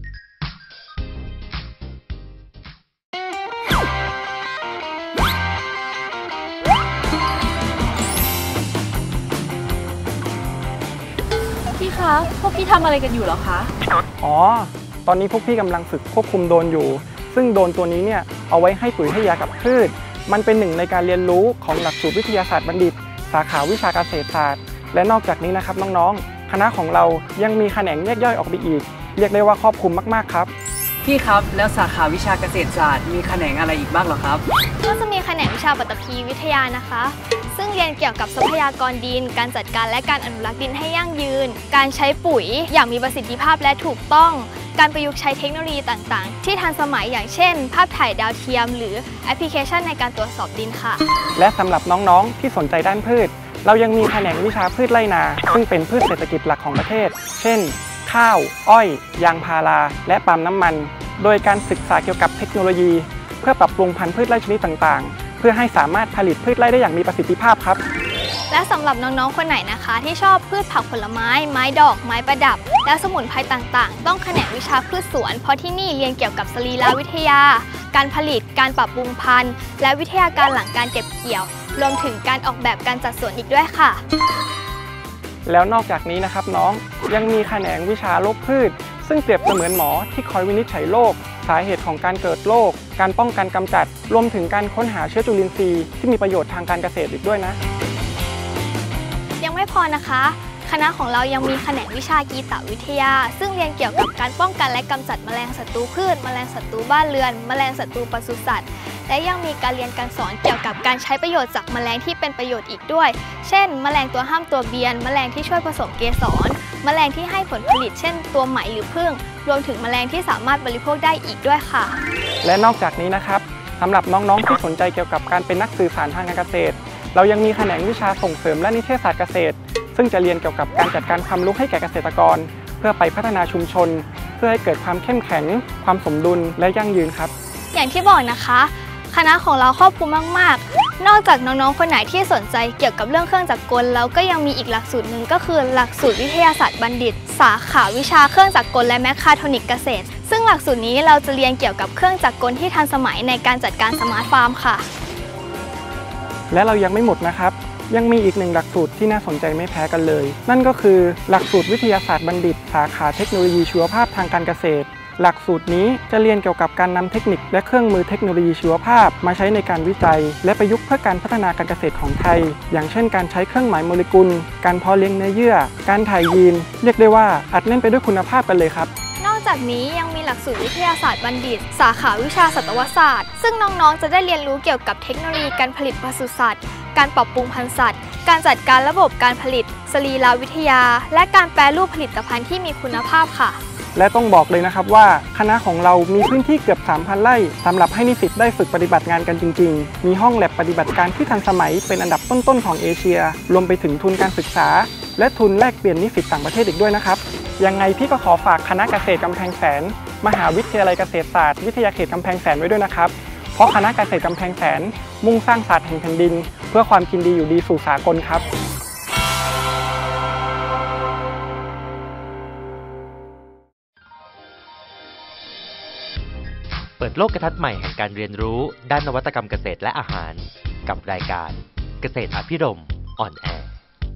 พี่คะพวกพี่ทำอะไรกันอยู่เหรอคะอ๋อตอนนี้พวกพี่กำลังฝึกควบคุมโดรนอยู่ซึ่งโดรนตัวนี้เนี่ยเอาไว้ให้ปุ๋ยให้ยากับพืชมันเป็นหนึ่งในการเรียนรู้ของหลักสูตรวิทยาศาสตร์บัณฑิตสาขาวิชาเกษตรศาสตร์และนอกจากนี้นะครับน้องๆคณะของเรายังมีแขนงแยกย่อยออกไปอีกเรียกได้ว่าครอบคลุมมากๆครับพี่ครับแล้วสาขาวิชาเกษตรศาสตร์มีแขนงอะไรอีกบ้างหรอครับก็จะมีแขนงวิชาปฐพีวิทยานะคะซึ่งเรียนเกี่ยวกับทรัพยากรดินการจัดการและการอนุรักษ์ดินให้ยั่งยืนการใช้ปุ๋ยอย่างมีประสิทธิภาพและถูกต้องการประยุกต์ใช้เทคโนโลยีต่างๆที่ทันสมัยอย่างเช่นภาพถ่ายดาวเทียมหรือแอปพลิเคชันในการตรวจสอบดินค่ะและสำหรับน้องๆที่สนใจด้านพืชเรายังมีแขนงวิชาพืชไร่นาซึ่งเป็นพืชเศรษฐกิจหลักของประเทศเช่นข้าวอ้อยยางพาราและปาล์มน้ำมันโดยการศึกษาเกี่ยวกับเทคโนโลยีเพื่อปรับปรุงพันธุ์พืชไร่ชนิดต่างๆเพื่อให้สามารถผลิตพืชไร่ได้อย่างมีประสิทธิภาพครับและสำหรับน้องๆคนไหนนะคะที่ชอบพืชผักผลไม้ไม้ดอกไม้ประดับและสมุนไพรต่างๆต้องแขนงวิชาพืชสวนเพราะที่นี่เรียนเกี่ยวกับสรีรวิทยาการผลิตการปรับปรุงพันธุ์และวิทยาการหลังการเก็บเกี่ยวรวมถึงการออกแบบการจัดสวนอีกด้วยค่ะแล้วนอกจากนี้นะครับน้องยังมีแขนงวิชาโรคพืชซึ่งเปรียบเสมือนหมอที่คอยวินิจฉัยโรคสาเหตุของการเกิดโรคการป้องกันกำจัดรวมถึงการค้นหาเชื้อจุลินทรีย์ที่มีประโยชน์ทางการเกษตรอีกด้วยนะยังไม่พอนะคะคณะของเรายังมีแขนงวิชากีตวิทยาซึ่งเรียนเกี่ยวกับการป้องกันและกำจัดแมลงศัตรูพืชแมลงศัตรูบ้านเรือนแมลงศัตรูปศุสัตว์และยังมีการเรียนการสอนเกี่ยวกับการใช้ประโยชน์จากแมลงที่เป็นประโยชน์อีกด้วยเช่นแมลงตัวห้ามตัวเบียนแมลงที่ช่วยผสมเกสรแมลงที่ให้ผลผลิตเช่นตัวไหมหรือผึ้งรวมถึงแมลงที่สามารถบริโภคได้อีกด้วยค่ะและนอกจากนี้นะครับสำหรับน้องๆที่สนใจเกี่ยวกับการเป็นนักสื่อสารทางการเกษตรเรายังมีแขนงวิชาส่งเสริมและนิเทศศาสตร์เกษตรซึ่งจะเรียนเกี่ยวกับการจัดการความรู้ให้แก่เกษตรกรเพื่อไปพัฒนาชุมชนเพื่อให้เกิดความเข้มแข็งความสมดุลและยั่งยืนครับอย่างที่บอกนะคะคณะของเราครอบคลุมมากๆนอกจากน้องๆคนไหนที่สนใจเกี่ยวกับเรื่องเครื่องจักรกลแล้วก็ยังมีอีกหลักสูตรหนึ่งก็คือหลักสูตรวิทยาศาสตร์บัณฑิตสาขาวิชาเครื่องจักรกลและแมคคาทรอนิกเกษตรซึ่งหลักสูตรนี้เราจะเรียนเกี่ยวกับเครื่องจักรกลที่ทันสมัยในการจัดการสมาร์ทฟาร์มค่ะและเรายังไม่หมดนะครับยังมีอีกหนึ่งหลักสูตรที่น่าสนใจไม่แพ้กันเลยนั่นก็คือหลักสูตรวิทยาศาสตร์บัณฑิตสาขาเทคโนโลยีชีวภาพทางการเกษตรหลักสูตรนี้จะเรียนเกี่ยวกับการนำเทคนิคและเครื่องมือเทคโนโลยีชีวภาพมาใช้ในการวิจัยและประยุกต์เพื่อการพัฒนาการเกษตรของไทยอย่างเช่นการใช้เครื่องหมายโมเลกุลการเพาะเลี้ยงเนื้อเยื่อการถ่ายยีนเรียกได้ว่าอัดแน่นไปด้วยคุณภาพกันเลยครับนอกจากนี้ยังมีหลักสูตรวิทยาศาสตร์บัณฑิตสาขาวิชาสัตวศาสตร์ซึ่งน้องๆจะได้เรียนรู้เกี่ยวกับเทคโนโลยีการผลิตปศุสัตว์การปรับปรุงพันธุ์สัตว์การจัดการระบบการผลิตสรีรวิทยาและการแปรรูปผลิตภัณฑ์ที่มีคุณภาพค่ะและต้องบอกเลยนะครับว่าคณะของเรามีพื้นที่เกือบ สามพัน ไร่สำหรับให้นิสิตได้ฝึกปฏิบัติงานกันจริงๆมีห้องแลบปฏิบัติการที่ทันสมัยเป็นอันดับต้นๆของเอเชียรวมไปถึงทุนการศึกษาและทุนแลกเปลี่ยนนิสิตต่างประเทศอีกด้วยนะครับยังไงพี่ก็ขอฝากคณะเกษตรกำแพงแสนมหาวิทยาลัยเกษตรศาสตร์วิทยาเขตกำแพงแสนไว้ด้วยนะครับเพราะคณะเกษตรกำแพงแสนมุ่งสร้างศาสตร์แห่งแผ่นดินเพื่อความกินดีอยู่ดีสู่สากลครับเปิดโลกทัศน์ใหม่แห่งการเรียนรู้ด้านนวัตกรรมเกษตรและอาหารกับรายการเกษตรอภิรมย์ออนแอร์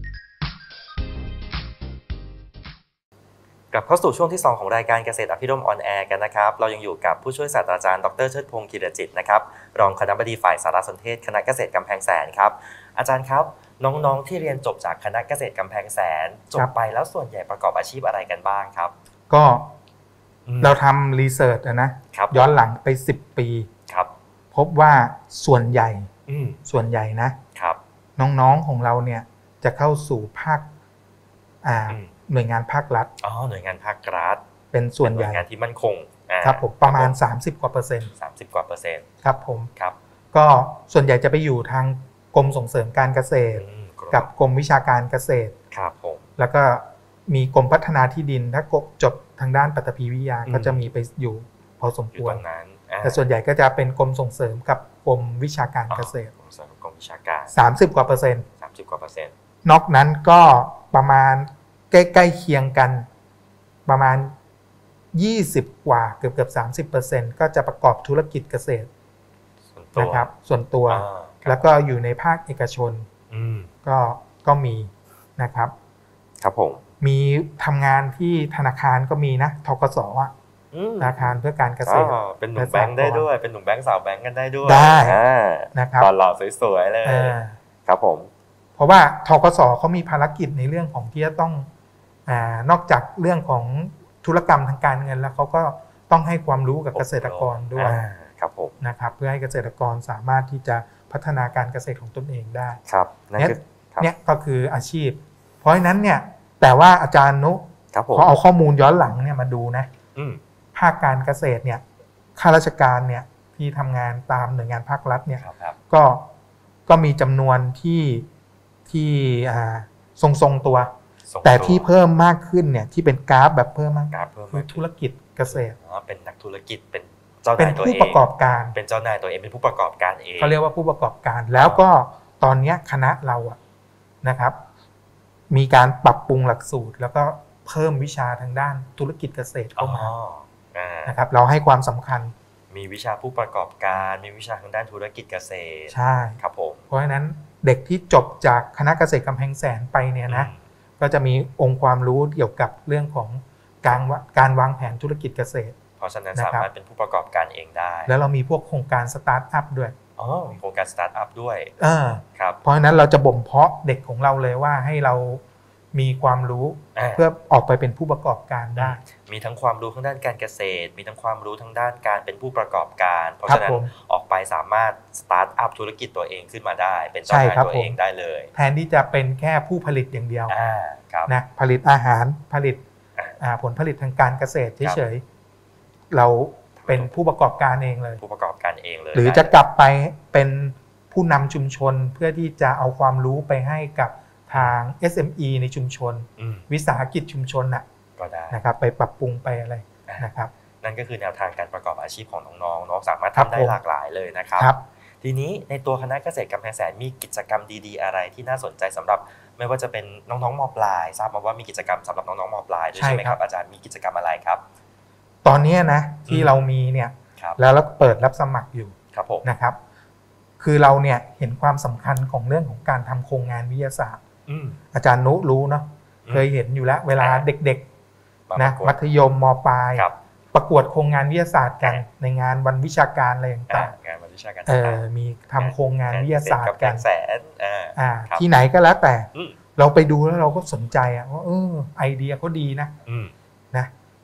กลับเข้าสู่ช่วงที่สองของรายการเกษตรอภิรมย์ออนแอร์กันนะครับเรายังอยู่กับผู้ช่วยศาสตราจารย์ดรเชิดพงศ์กิรจิตนะครับรองคณบดีฝ่ายสารสนเทศคณะเกษตรกำแพงแสนครับอาจารย์ครับน้องๆที่เรียนจบจากคณะเกษตรกำแพงแสนจบไปแล้วส่วนใหญ่ประกอบอาชีพอะไรกันบ้างครับก็เราทำรีเสิร์ชนะย้อนหลังไปสิบปีครับพบว่าส่วนใหญ่ส่วนใหญ่นะครับน้องๆของเราเนี่ยจะเข้าสู่ภาคหน่วยงานภาครัฐอ๋อหน่วยงานภาครัฐเป็นส่วนใหญ่หน่วยงานที่มั่นคงครับผมประมาณสามสิบกว่าเปอร์เซ็นต์สามสิบกว่าเปอร์เซ็นต์ครับผมครับก็ส่วนใหญ่จะไปอยู่ทางกรมส่งเสริมการเกษตรกับกรมวิชาการเกษตรครับผมแล้วก็มีกรมพัฒนาที่ดินถ้าจบทางด้านปฐพีวิทยาก็จะมีไปอยู่พอสมควรแต่ส่วนใหญ่ก็จะเป็นกรมส่งเสริมกับกรมวิชาการเกษตรกรมวิชาการสามสิบกว่าเปอร์เซ็นต์สามสิบกว่าเปอร์เซ็นต์นอกนั้นก็ประมาณใกล้ๆเคียงกันประมาณยี่สิบกว่าเกือบๆ สามสิบเปอร์เซ็นต์ ก็จะประกอบธุรกิจเกษตรนะครับส่วนตัวแล้วก็อยู่ในภาคเอกชนก็ก็มีนะครับครับผมมีทำงานที่ธนาคารก็มีนะธกสอ่ะธนาคารเพื่อการเกษตรเป็นหนุ่มแบงค์ได้ด้วยเป็นหนุ่มแบงค์สาวแบงค์กันได้ด้วยได้นะครับตอนหล่อสวยๆเลยครับผมเพราะว่าธกสเขามีภารกิจในเรื่องของที่จะต้องอ่านอกจากเรื่องของธุรกรรมทางการเงินแล้วเขาก็ต้องให้ความรู้กับเกษตรกรด้วยครับผมนะครับเพื่อให้เกษตรกรสามารถที่จะพัฒนาการเกษตรของตนเองได้ครับเนี่ยก็คืออาชีพเพราะฉะนั้นเนี่ยแต่ว่าอาจารย์นุเขาเอาข้อมูลย้อนหลังเนี่ยมาดูนะภาคการเกษตรเนี่ยข้าราชการเนี่ยที่ทำงานตามหน่วยงานภาครัฐเนี่ยก็ก็มีจำนวนที่ที่ทรงทรงตัวแต่ที่เพิ่มมากขึ้นเนี่ยที่เป็นกราฟแบบเพิ่มมากคือธุรกิจเกษตรเป็นนักธุรกิจเป็นเจ้านายตัวเองเป็นผู้ประกอบการเป็นเจ้านายตัวเองเป็นผู้ประกอบการเองเขาเรียกว่าผู้ประกอบการแล้วก็ตอนนี้คณะเราอะนะครับมีการปรับปรุงหลักสูตรแล้วก็เพิ่มวิชาทางด้านธุรกิจเกษตรเข้ามานะครับเราให้ความสำคัญมีวิชาผู้ประกอบการมีวิชาทางด้านธุรกิจเกษตรใช่ครับผมเพราะฉะนั้นเด็กที่จบจากคณะเกษตรกำแพงแสนไปเนี่ยนะก็จะมีองค์ความรู้เกี่ยวกับเรื่องของการการวางแผนธุรกิจเกษตรเพราะฉะนั้นสามารถเป็นผู้ประกอบการเองได้แล้วเรามีพวกโครงการสตาร์ทอัพด้วยอ๋อมีโครงการสตาร์ทอัพด้วยเออครับเพราะฉะนั้นเราจะบ่มเพาะเด็กของเราเลยว่าให้เรามีความรู้เพื่อออกไปเป็นผู้ประกอบการได้มีทั้งความรู้ทางด้านการเกษตรมีทั้งความรู้ทางด้านการเป็นผู้ประกอบการเพราะฉะนั้นออกไปสามารถสตาร์ทอัพธุรกิจตัวเองขึ้นมาได้เป็นเจ้านายตัวเองได้เลยแทนที่จะเป็นแค่ผู้ผลิตอย่างเดียวนะผลิตอาหารผลิตผลผลิตทางการเกษตรเฉยๆเราเป็นผู้ประกอบการเองเลยผู้ประกอบการเองเลยหรือจะกลับไปเป็นผู้นำชุมชนเพื่อที่จะเอาความรู้ไปให้กับทาง เอส เอ็ม อี ในชุมชนวิสาหกิจชุมชนน่ะก็ได้นะครับไปปรับปรุงไปอะไรนะครับนั่นก็คือแนวทางการประกอบอาชีพของน้องๆน้องสามารถทำได้หลากหลายเลยนะครับทีนี้ในตัวคณะเกษตรกำแพงแสนมีกิจกรรมดีๆอะไรที่น่าสนใจสำหรับไม่ว่าจะเป็นน้องๆม.ปลายทราบมาว่ามีกิจกรรมสำหรับน้องๆม.ปลายด้วยใช่ไหมครับอาจารย์มีกิจกรรมอะไรครับตอนนี้นะที่เรามีเนี่ยแล้วเราเปิดรับสมัครอยู่นะครับคือเราเนี่ยเห็นความสำคัญของเรื่องของการทำโครงงานวิทยาศาสตร์อาจารย์นุรู้เนาะเคยเห็นอยู่แล้วเวลาเด็กๆนะมัธยมม.ปลายประกวดโครงงานวิทยาศาสตร์กันในงานวันวิชาการอะไรต่างๆงานวันวิชาการเออมีทำโครงงานวิทยาศาสตร์กันแสนอ่าที่ไหนก็แล้วแต่เราไปดูแล้วเราก็สนใจอ่ะว่าเออไอเดียเขาดีนะนะ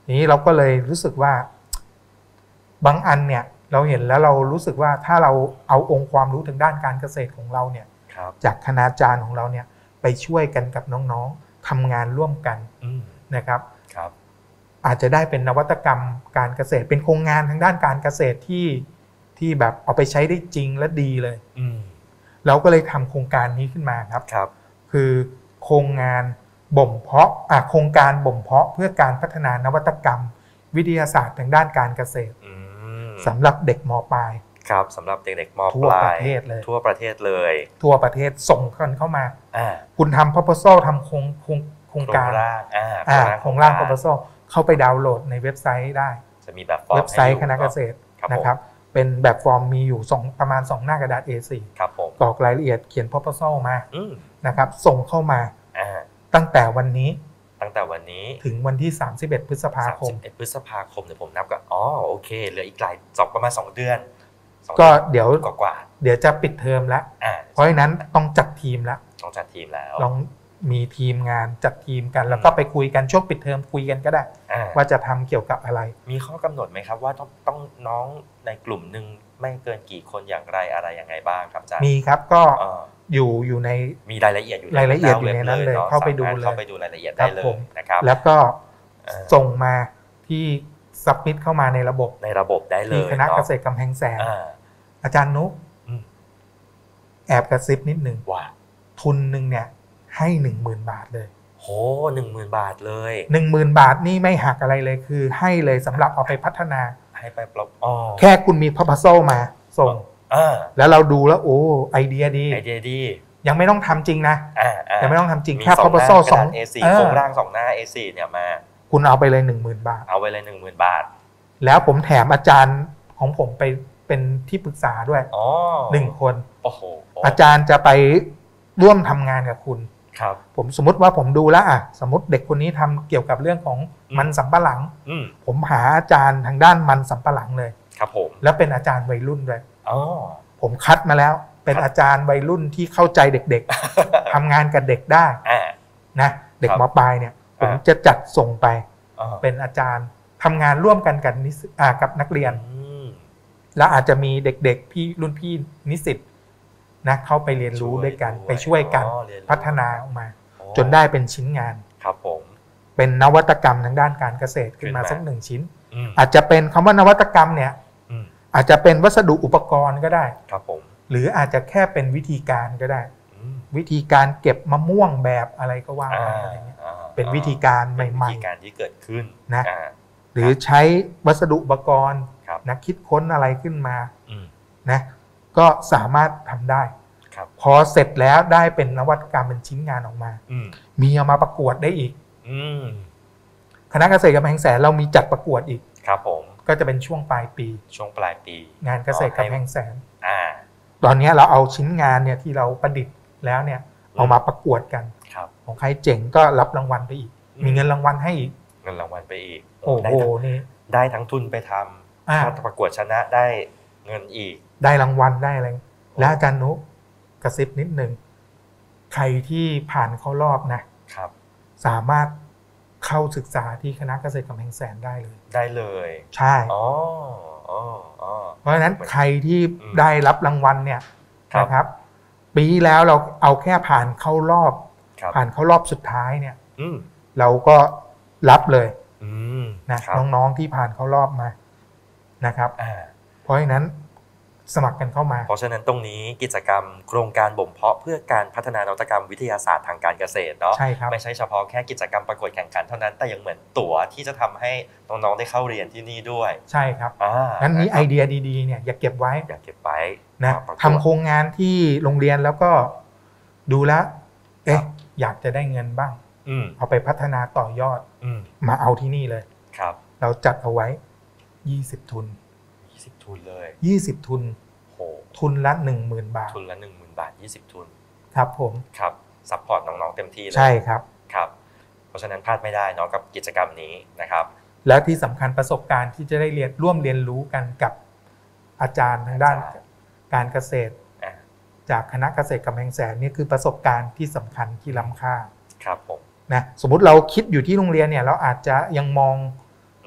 นี้เราก็เลยรู้สึกว่าบางอันเนี่ยเราเห็นแล้วเรารู้สึกว่าถ้าเราเอาองค์ความรู้ทางด้านการเกษตรของเราเนี่ยจากคณาจารย์ของเราเนี่ยไปช่วยกันกับน้องๆทำงานร่วมกันนะครับอาจจะได้เป็นนวัตกรรมการเกษตรเป็นโครงงานทางด้านการเกษตรที่ที่แบบเอาไปใช้ได้จริงและดีเลยเราก็เลยทำโครงการนี้ขึ้นมาครับคือโครงงานบ่มเพาะอ่ะโครงการบ่มเพาะเพื่อการพัฒนานวัตกรรมวิทยาศาสตร์ทางด้านการเกษตรสำหรับเด็กม.ปลายครับสำหรับเด็กๆม.ปลายทั่วประเทศเลยทั่วประเทศเลยทั่วประเทศส่งกันเข้ามาคุณทำ proposal ทำโครงโครงโครงการโครงร่าง proposal เข้าไปดาวน์โหลดในเว็บไซต์ได้จะมีแบบฟอร์มเว็บไซต์คณะเกษตรนะครับเป็นแบบฟอร์มมีอยู่สองประมาณสองหน้ากระดาษ เอ โฟร์ครับผมกรอกรายละเอียดเขียน proposal มานะครับส่งเข้ามาตั้งแต่วันนี้ตั้งแต่วันนี้ถึงวันที่สามสิบเอ็ดพฤษภาคมสามสิบเอ็ดพฤษภาคมเดี๋ยวผมนับก่อนอ๋อโอเคเหลืออีกหลายสองประมาณสองเดือนก็เดี๋ยวกว่าเดี๋ยวจะปิดเทอมแล้วเพราะฉะนั้นต้องจัดทีมแล้วต้องจัดทีมแล้วลองมีทีมงานจัดทีมกันแล้วก็ไปคุยกันช่วงปิดเทอมคุยกันก็ได้ว่าจะทำเกี่ยวกับอะไรมีข้อกำหนดไหมครับว่าต้องต้องน้องในกลุ่มหนึ่งไม่เกินกี่คนอย่างไรอะไรยังไงบ้างครับอาจารย์มีครับก็อยู่อยู่ในมีรายละเอียดอยู่รายละเอียดอยู่ในนั้นเลยเข้าไปดูเลยเข้าไปดูรายละเอียดได้เลยนะครับแล้วก็ส่งมาที่ซับมิตเข้ามาในระบบในระบบได้เลยที่คณะเกษตรกำแพงแสนอาจารย์นุ๊กแอบกระซิบนิดนึงว่าทุนหนึ่งเนี่ยให้หนึ่งหมื่นบาทเลยโหหนึ่งหมื่นบาทเลยหนึ่งหมื่นบาทนี่ไม่หักอะไรเลยคือให้เลยสำหรับเอาไปพัฒนาให้ไปปรับอ๋อแค่คุณมี proposal มาส่งแล้วเราดูแล้วโอ้ไอเดียดีไอเดียดียังไม่ต้องทำจริงนะยังไม่ต้องทำจริงแค่ proposal สอง เอ โฟร์ โครงร่างสองหน้า เอ โฟร์ เนี่ยมาคุณเอาไปเลยหนึ่งหมื่นบาทเอาไปเลยหนึ่งหมื่นบาทแล้วผมแถมอาจารย์ของผมไปเป็นที่ปรึกษาด้วยหนึ่งคนโอ้โหอาจารย์จะไปร่วมทำงานกับคุณครับผมสมมติว่าผมดูแล้วอ่ะสมมติเด็กคนนี้ทำเกี่ยวกับเรื่องของมันสำปะหลังผมหาอาจารย์ทางด้านมันสำปะหลังเลยครับผมแล้วเป็นอาจารย์วัยรุ่นด้วยผมคัดมาแล้วเป็นอาจารย์วัยรุ่นที่เข้าใจเด็กๆทำงานกับเด็กได้นะเด็กม.ปลายเนี่ยผมจะจัดส่งไปเป็นอาจารย์ทำงานร่วมกันกับนิสิตกับนักเรียนแล้วอาจจะมีเด็กๆพี่รุ่นพี่นิสิตนะเข้าไปเรียนรู้ด้วยกันไปช่วยกันพัฒนาออกมาจนได้เป็นชิ้นงานครับผมเป็นนวัตกรรมทางด้านการเกษตรขึ้นมาสักหนึ่งชิ้นอาจจะเป็นคำว่านวัตกรรมเนี่ยอาจจะเป็นวัสดุอุปกรณ์ก็ได้ครับผมหรืออาจจะแค่เป็นวิธีการก็ได้วิธีการเก็บมะม่วงแบบอะไรก็ว่าไปอะไรเงี้ยเป็นวิธีการใหม่ๆวิธีการที่เกิดขึ้นนะหรือใช้วัสดุอุปกรณ์นะคิดค้นอะไรขึ้นมานะก็สามารถทำได้พอเสร็จแล้วได้เป็นนวัตกรรมเป็นชิ้นงานออกมามีเอามาประกวดได้อีกคณะเกษตรกำแพงแสนเรามีจัดประกวดอีกครับผมก็จะเป็นช่วงปลายปีช่วงปลายปีงานเกษตรกำแพงแสนตอนนี้เราเอาชิ้นงานเนี่ยที่เราประดิษฐ์แล้วเนี่ยเอามาประกวดกันของใครเจ๋งก็รับรางวัลไปอีกมีเงินรางวัลให้อีกเงินรางวัลไปอีกโอ้โหนี่ได้ทั้งทุนไปทำถ้าประกวดชนะได้เงินอีกได้รางวัลได้อะไรแล้วอาจารย์นุกระซิบนิดนึงใครที่ผ่านเข้ารอบนะครับสามารถเข้าศึกษาที่คณะเกษตรกำแพงแสนได้เลยได้เลยใช่อ๋ออ๋ออ๋อเพราะฉะนั้นใครที่ได้รับรางวัลเนี่ยนะครับปีแล้วเราเอาแค่ผ่านเข้ารอบผ่านเข้ารอบสุดท้ายเนี่ยเราก็รับเลยนะน้องๆที่ผ่านเข้ารอบมานะครับเพราะฉะนั้นสมัครกันเข้ามาเพราะฉะนั้นตรงนี้กิจกรรมโครงการบ่มเพาะเพื่อการพัฒนานวัตกรรมวิทยาศาสตร์ทางการเกษตรเนาะใช่ครับไม่ใช่เฉพาะแค่กิจกรรมประกวดแข่งขันเท่านั้นแต่ยังเหมือนตั๋วที่จะทำให้น้องๆได้เข้าเรียนที่นี่ด้วยใช่ครับงั้นนี้ไอเดียดีๆเนี่ยอย่าเก็บไว้อย่าเก็บไว้นะทำโครงงานที่โรงเรียนแล้วก็ดูแลเอ๊ะอยากจะได้เงินบ้างเอาไปพัฒนาต่อยอดมาเอาที่นี่เลยครับเราจัดเอาไว้ยี่สิบทุนยี่สิบทุนเลยยี่สิบทุนทุนละ หนึ่งหมื่น บาททุนละ หนึ่งหมื่น บาทยี่สิบทุนครับผมครับซัพพอร์ตน้องๆเต็มที่เลยใช่ครับครับเพราะฉะนั้นพลาดไม่ได้เนาะกับกิจกรรมนี้นะครับแล้วที่สำคัญประสบการณ์ที่จะได้เรียนร่วมเรียนรู้กันกับอาจารย์ทางด้านการเกษตรจากคณะเกษตรกำแพงแสนนี่คือประสบการณ์ที่สำคัญที่ล้ำค่าครับผมนะสมมุติเราคิดอยู่ที่โรงเรียนเนี่ยเราอาจจะยังมอง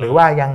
หรือว่ายัง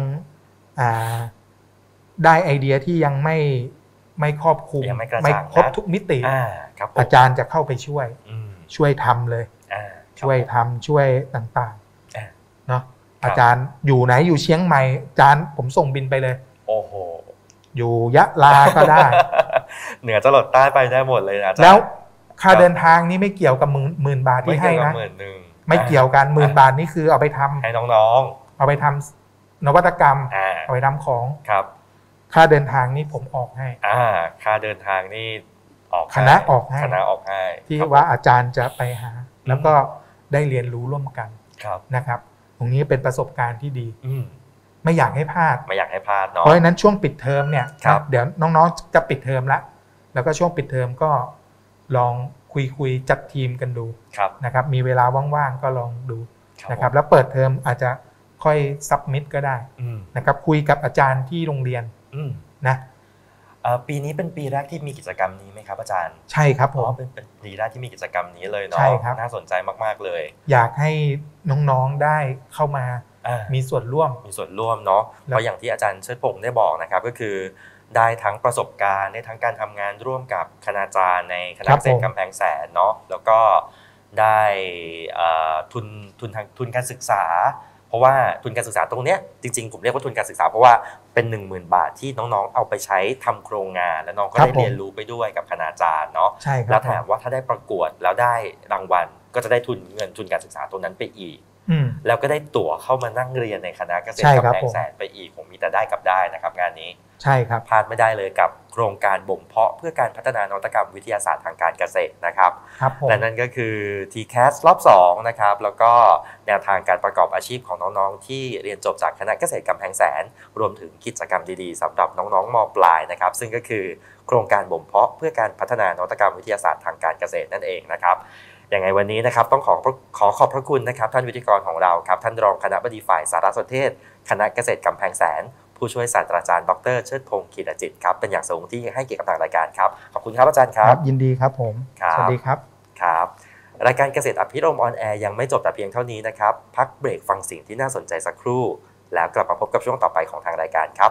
ได้ไอเดียที่ยังไม่ไม่ครอบคลุมไม่ไม่ครบทุกมิติอ่าครับผมอาจารย์จะเข้าไปช่วยอืมช่วยทำเลยอ่าช่วยทำช่วยต่างอ่าๆเนาะอาจารย์อยู่ไหนอยู่เชียงใหม่อาจารย์ผมส่งบินไปเลยโอ้โหอยู่ยะลาก็ได้เหนือจรดใต้ไปได้หมดเลยนะอาจารย์แล้วค่าเดินทางนี่ไม่เกี่ยวกับหมื่นหมื่นบาทที่ให้ไม่เกี่ยวกันะบหมื่นหนึ่งไม่เกี่ยวกันหมื่นบาทนี่คือเอาไปทำให้น้องเอาไปทำนวัตกรรมๆอ่าเอาไปทำของครับค่าเดินทางนี่ผมออกให้อ่าค่าเดินทางนี่ออกคณะออกให้คณะออกให้ที่ครับว่าอาจารย์จะไปหา แล้วก็ได้เรียนรู้ร่วมกันครับนะครับ ตรงนี้เป็นประสบการณ์ที่ดีอืมไม่อยากให้พลาดไม่อยากให้พลาดเนาะเพราะฉะนั้นช่วงปิดเทอมเนี่ยครับเดี๋ยวน้องๆจะปิดเทอมละแล้วก็ช่วงปิดเทอมก็ลองคุยคุยจัดทีมกันดูครับนะครับมีเวลาว่างๆก็ลองดูครับนะครับผมแล้วเปิดเทอมอาจจะค่อยซับมิดก็ได้อืมนะครับคุยกับอาจารย์ที่โรงเรียนอืมนะเอ่อปีนี้เป็นปีแรกที่มีกิจกรรมนี้ไหมครับอาจารย์ใช่ครับผอ๋อมเป็นเป็นปีแรกที่มีกิจกรรมนี้เลยเนาะใช่ครับน่าสนใจมากๆเลยอยากให้น้องๆได้เข้ามาอ่ามีส่วนร่วมมีส่วนร่วมเนาะแล้วเพราะอย่างที่อาจารย์เชิดพงศ์ได้บอกนะครับก็คือได้ทั้งประสบการณ์ได้ทั้งการทำงานร่วมกับคณาจารย์ในคณะเกษตรกำแพงแสนเนาะแล้วก็ได้เอ่อทุนทุนทางทุนการศึกษา เพราะว่าทุนการศึกษาตรงเนี้ยจริงๆผมเรียกว่าทุนการศึกษาเพราะว่าเป็น หนึ่งหมื่น บาทที่น้องๆเอาไปใช้ทำโครงงานแล้วน้องก็ครับได้ผมเรียนรู้ไปด้วยกับคณาจารย์เนาะใช่คแล้รัวบถามว่าถ้าได้ประกวดแล้วได้รางวัลก็จะได้ทุนเงินทุนการศึกษาตรงนั้นไปอีกอืมแล้วก็ได้ตั๋วเข้ามานั่งเรียนในคณะเกษตรใช่ครับกำแพงผมแสนไปอีกผมมีแต่ได้กับได้นะครับงานนี้ใช่ครับพลาดไม่ได้เลยกับโครงการบ่มเพาะเพื่อการพัฒนานวัตกรรมวิทยาศาสตร์ทางการเกษตรนะครับครับผมและนั่นก็คือ ที แคส รอบสองนะครับแล้วก็แนวทางการประกอบอาชีพของน้องๆที่เรียนจบจากคณะเกษตรกำแพงแสนรวมถึงกิจกรรมดีๆสำหรับน้องๆม.ปลายนะครับซึ่งก็คือโครงการบ่มเพาะเพื่อการพัฒนานวัตกรรมวิทยาศาสตร์ทางการเกษตรนั่นเองนะครับอย่างไรวันนี้นะครับต้องขอขอขอบพระคุณนะครับท่านวิทยากรของเราครับท่านรองคณบดีฝ่ายสารสนเทศคณะเกษตรกำแพงแสนผู้ช่วยศาสตราจารย์ดรเชิดพงศ์ขีดจิตครับเป็นอย่างสูงที่ให้เกียรติกับทางรายการครับขอบคุณครับอาจารย์คครัรับ บยินดีครับผมครับสวัสดีครับครับรายการเกษตรอภิรมย์ออนแอร์ยังไม่จบแต่เพียงเท่านี้นะครับพักเบรกฟังสิ่งที่น่าสนใจสักครู่แล้วกลับมาพบกับช่วงต่อไปของทางรายการครับ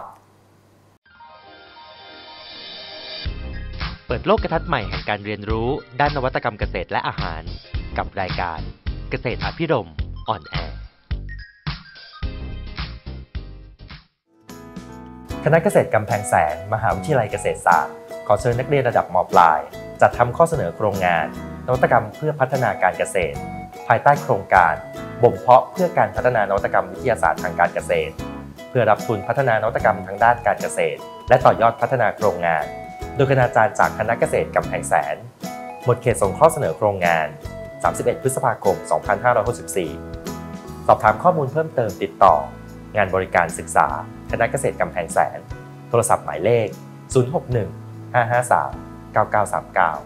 เปิดโลกทัศน์ใหม่แห่งการเรียนรู้ด้านนวัตกรรมเกษตรและอาหารกับรายการเกษตรอภิรมย์ออนแอร์คณะเกษตรกำแพงแสนมหาวิทยาลัยเกษตรศาสตร์ขอเชิญนักเรียนระดับม.ปลายจัดทำข้อเสนอโครงงานนวัตกรรมเพื่อพัฒนาการเกษตร ภายใต้โครงการบ่มเพาะเพื่อการพัฒนานวัตกรรมวิทยาศาสตร์ทางการเกษตร เพื่อรับทุนพัฒนานวัตกรรมทางด้านการเกษตร และต่อยอดพัฒนาโครงงานโดยคณาจารย์จากคณะเกษตรกำแพงแสนหมดเขตส่งข้อเสนอโครงงานสามสิบเอ็ดพฤษภาคมสองพันห้าร้อยหกสิบสี่สอบถามข้อมูลเพิ่มเติมติดต่องานบริการศึกษาคณะเกษตรกำแพงแสนโทรศัพท์หมายเลขศูนย์ หก หนึ่ง ห้า ห้า สาม เก้า เก้า สาม เก้า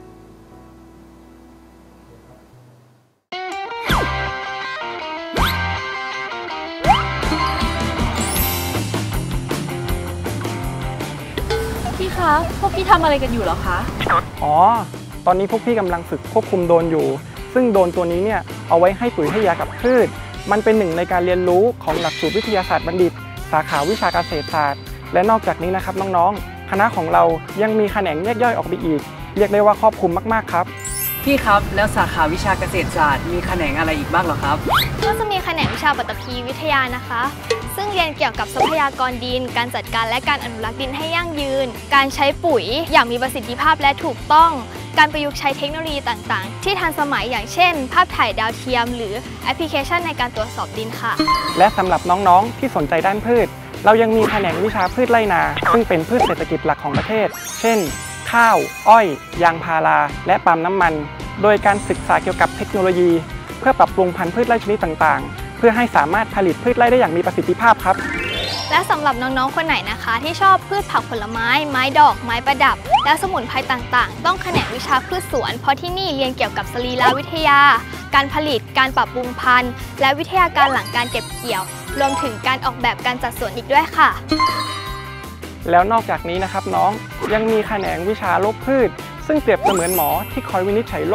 พี่คะ พวกพี่ทำอะไรกันอยู่เหรอคะอ๋อ ตอนนี้พวกพี่กำลังฝึกควบคุมโดรนอยู่ ซึ่งโดรนตัวนี้เนี่ยเอาไว้ให้ปุ๋ยให้ยากับพืช มันเป็นหนึ่งในการเรียนรู้ของหลักสูตรวิทยาศาสตร์บัณฑิต สาขาวิชาเกษตรศาสตร์ และนอกจากนี้นะครับน้องๆ คณะของเรายังมีแขนงแยกย่อยออกไปอีก เรียกได้ว่าครอบคลุมมากๆครับพี่ครับแล้วสาขาวิชาเกษตรศาสตร์มีแขนงอะไรอีกบ้างเหรอครับก็จะมีแขนงวิชาปฐพีวิทยานะคะ ซึ่งเรียนเกี่ยวกับทรัพยากรดิน การจัดการและการอนุรักษ์ดินให้ยั่งยืน การใช้ปุ๋ยอย่างมีประสิทธิภาพและถูกต้อง การประยุกต์ใช้เทคโนโลยีต่างๆ ที่ทันสมัยอย่างเช่น ภาพถ่ายดาวเทียม หรือแอปพลิเคชันในการตรวจสอบดินค่ะและสำหรับน้องๆ ที่สนใจด้านพืช เรายังมีแขนงวิชาพืชไร่นา ซึ่งเป็นพืชเศรษฐกิจหลักของประเทศ เช่น ข้าว อ้อย ยางพารา และปาล์มน้ำมัน โดยการศึกษาเกี่ยวกับเทคโนโลยี เพื่อปรับปรุงพันธุ์พืชไร่ชนิดต่างๆ เพื่อให้สามารถผลิตพืชไร่ได้อย่างมีประสิทธิภาพครับและสำหรับน้องๆ คนไหนนะคะ ที่ชอบพืชผักผลไม้ ไม้ดอก ไม้ประดับ และสมุนไพรต่างๆ ต้องแขนงวิชาพืชสวน เพราะที่นี่เรียนเกี่ยวกับสรีรวิทยา การผลิต การปรับปรุงพันธุ์ และวิทยาการหลังการเก็บเกี่ยว รวมถึงการออกแบบการจัดสวนอีกด้วยค่ะแล้วนอกจากนี้นะครับน้องยังมีแขนงวิชาโรคพืช ซึ่งเปรียบเสมือนหมอที่คอยวินิจฉัยโรค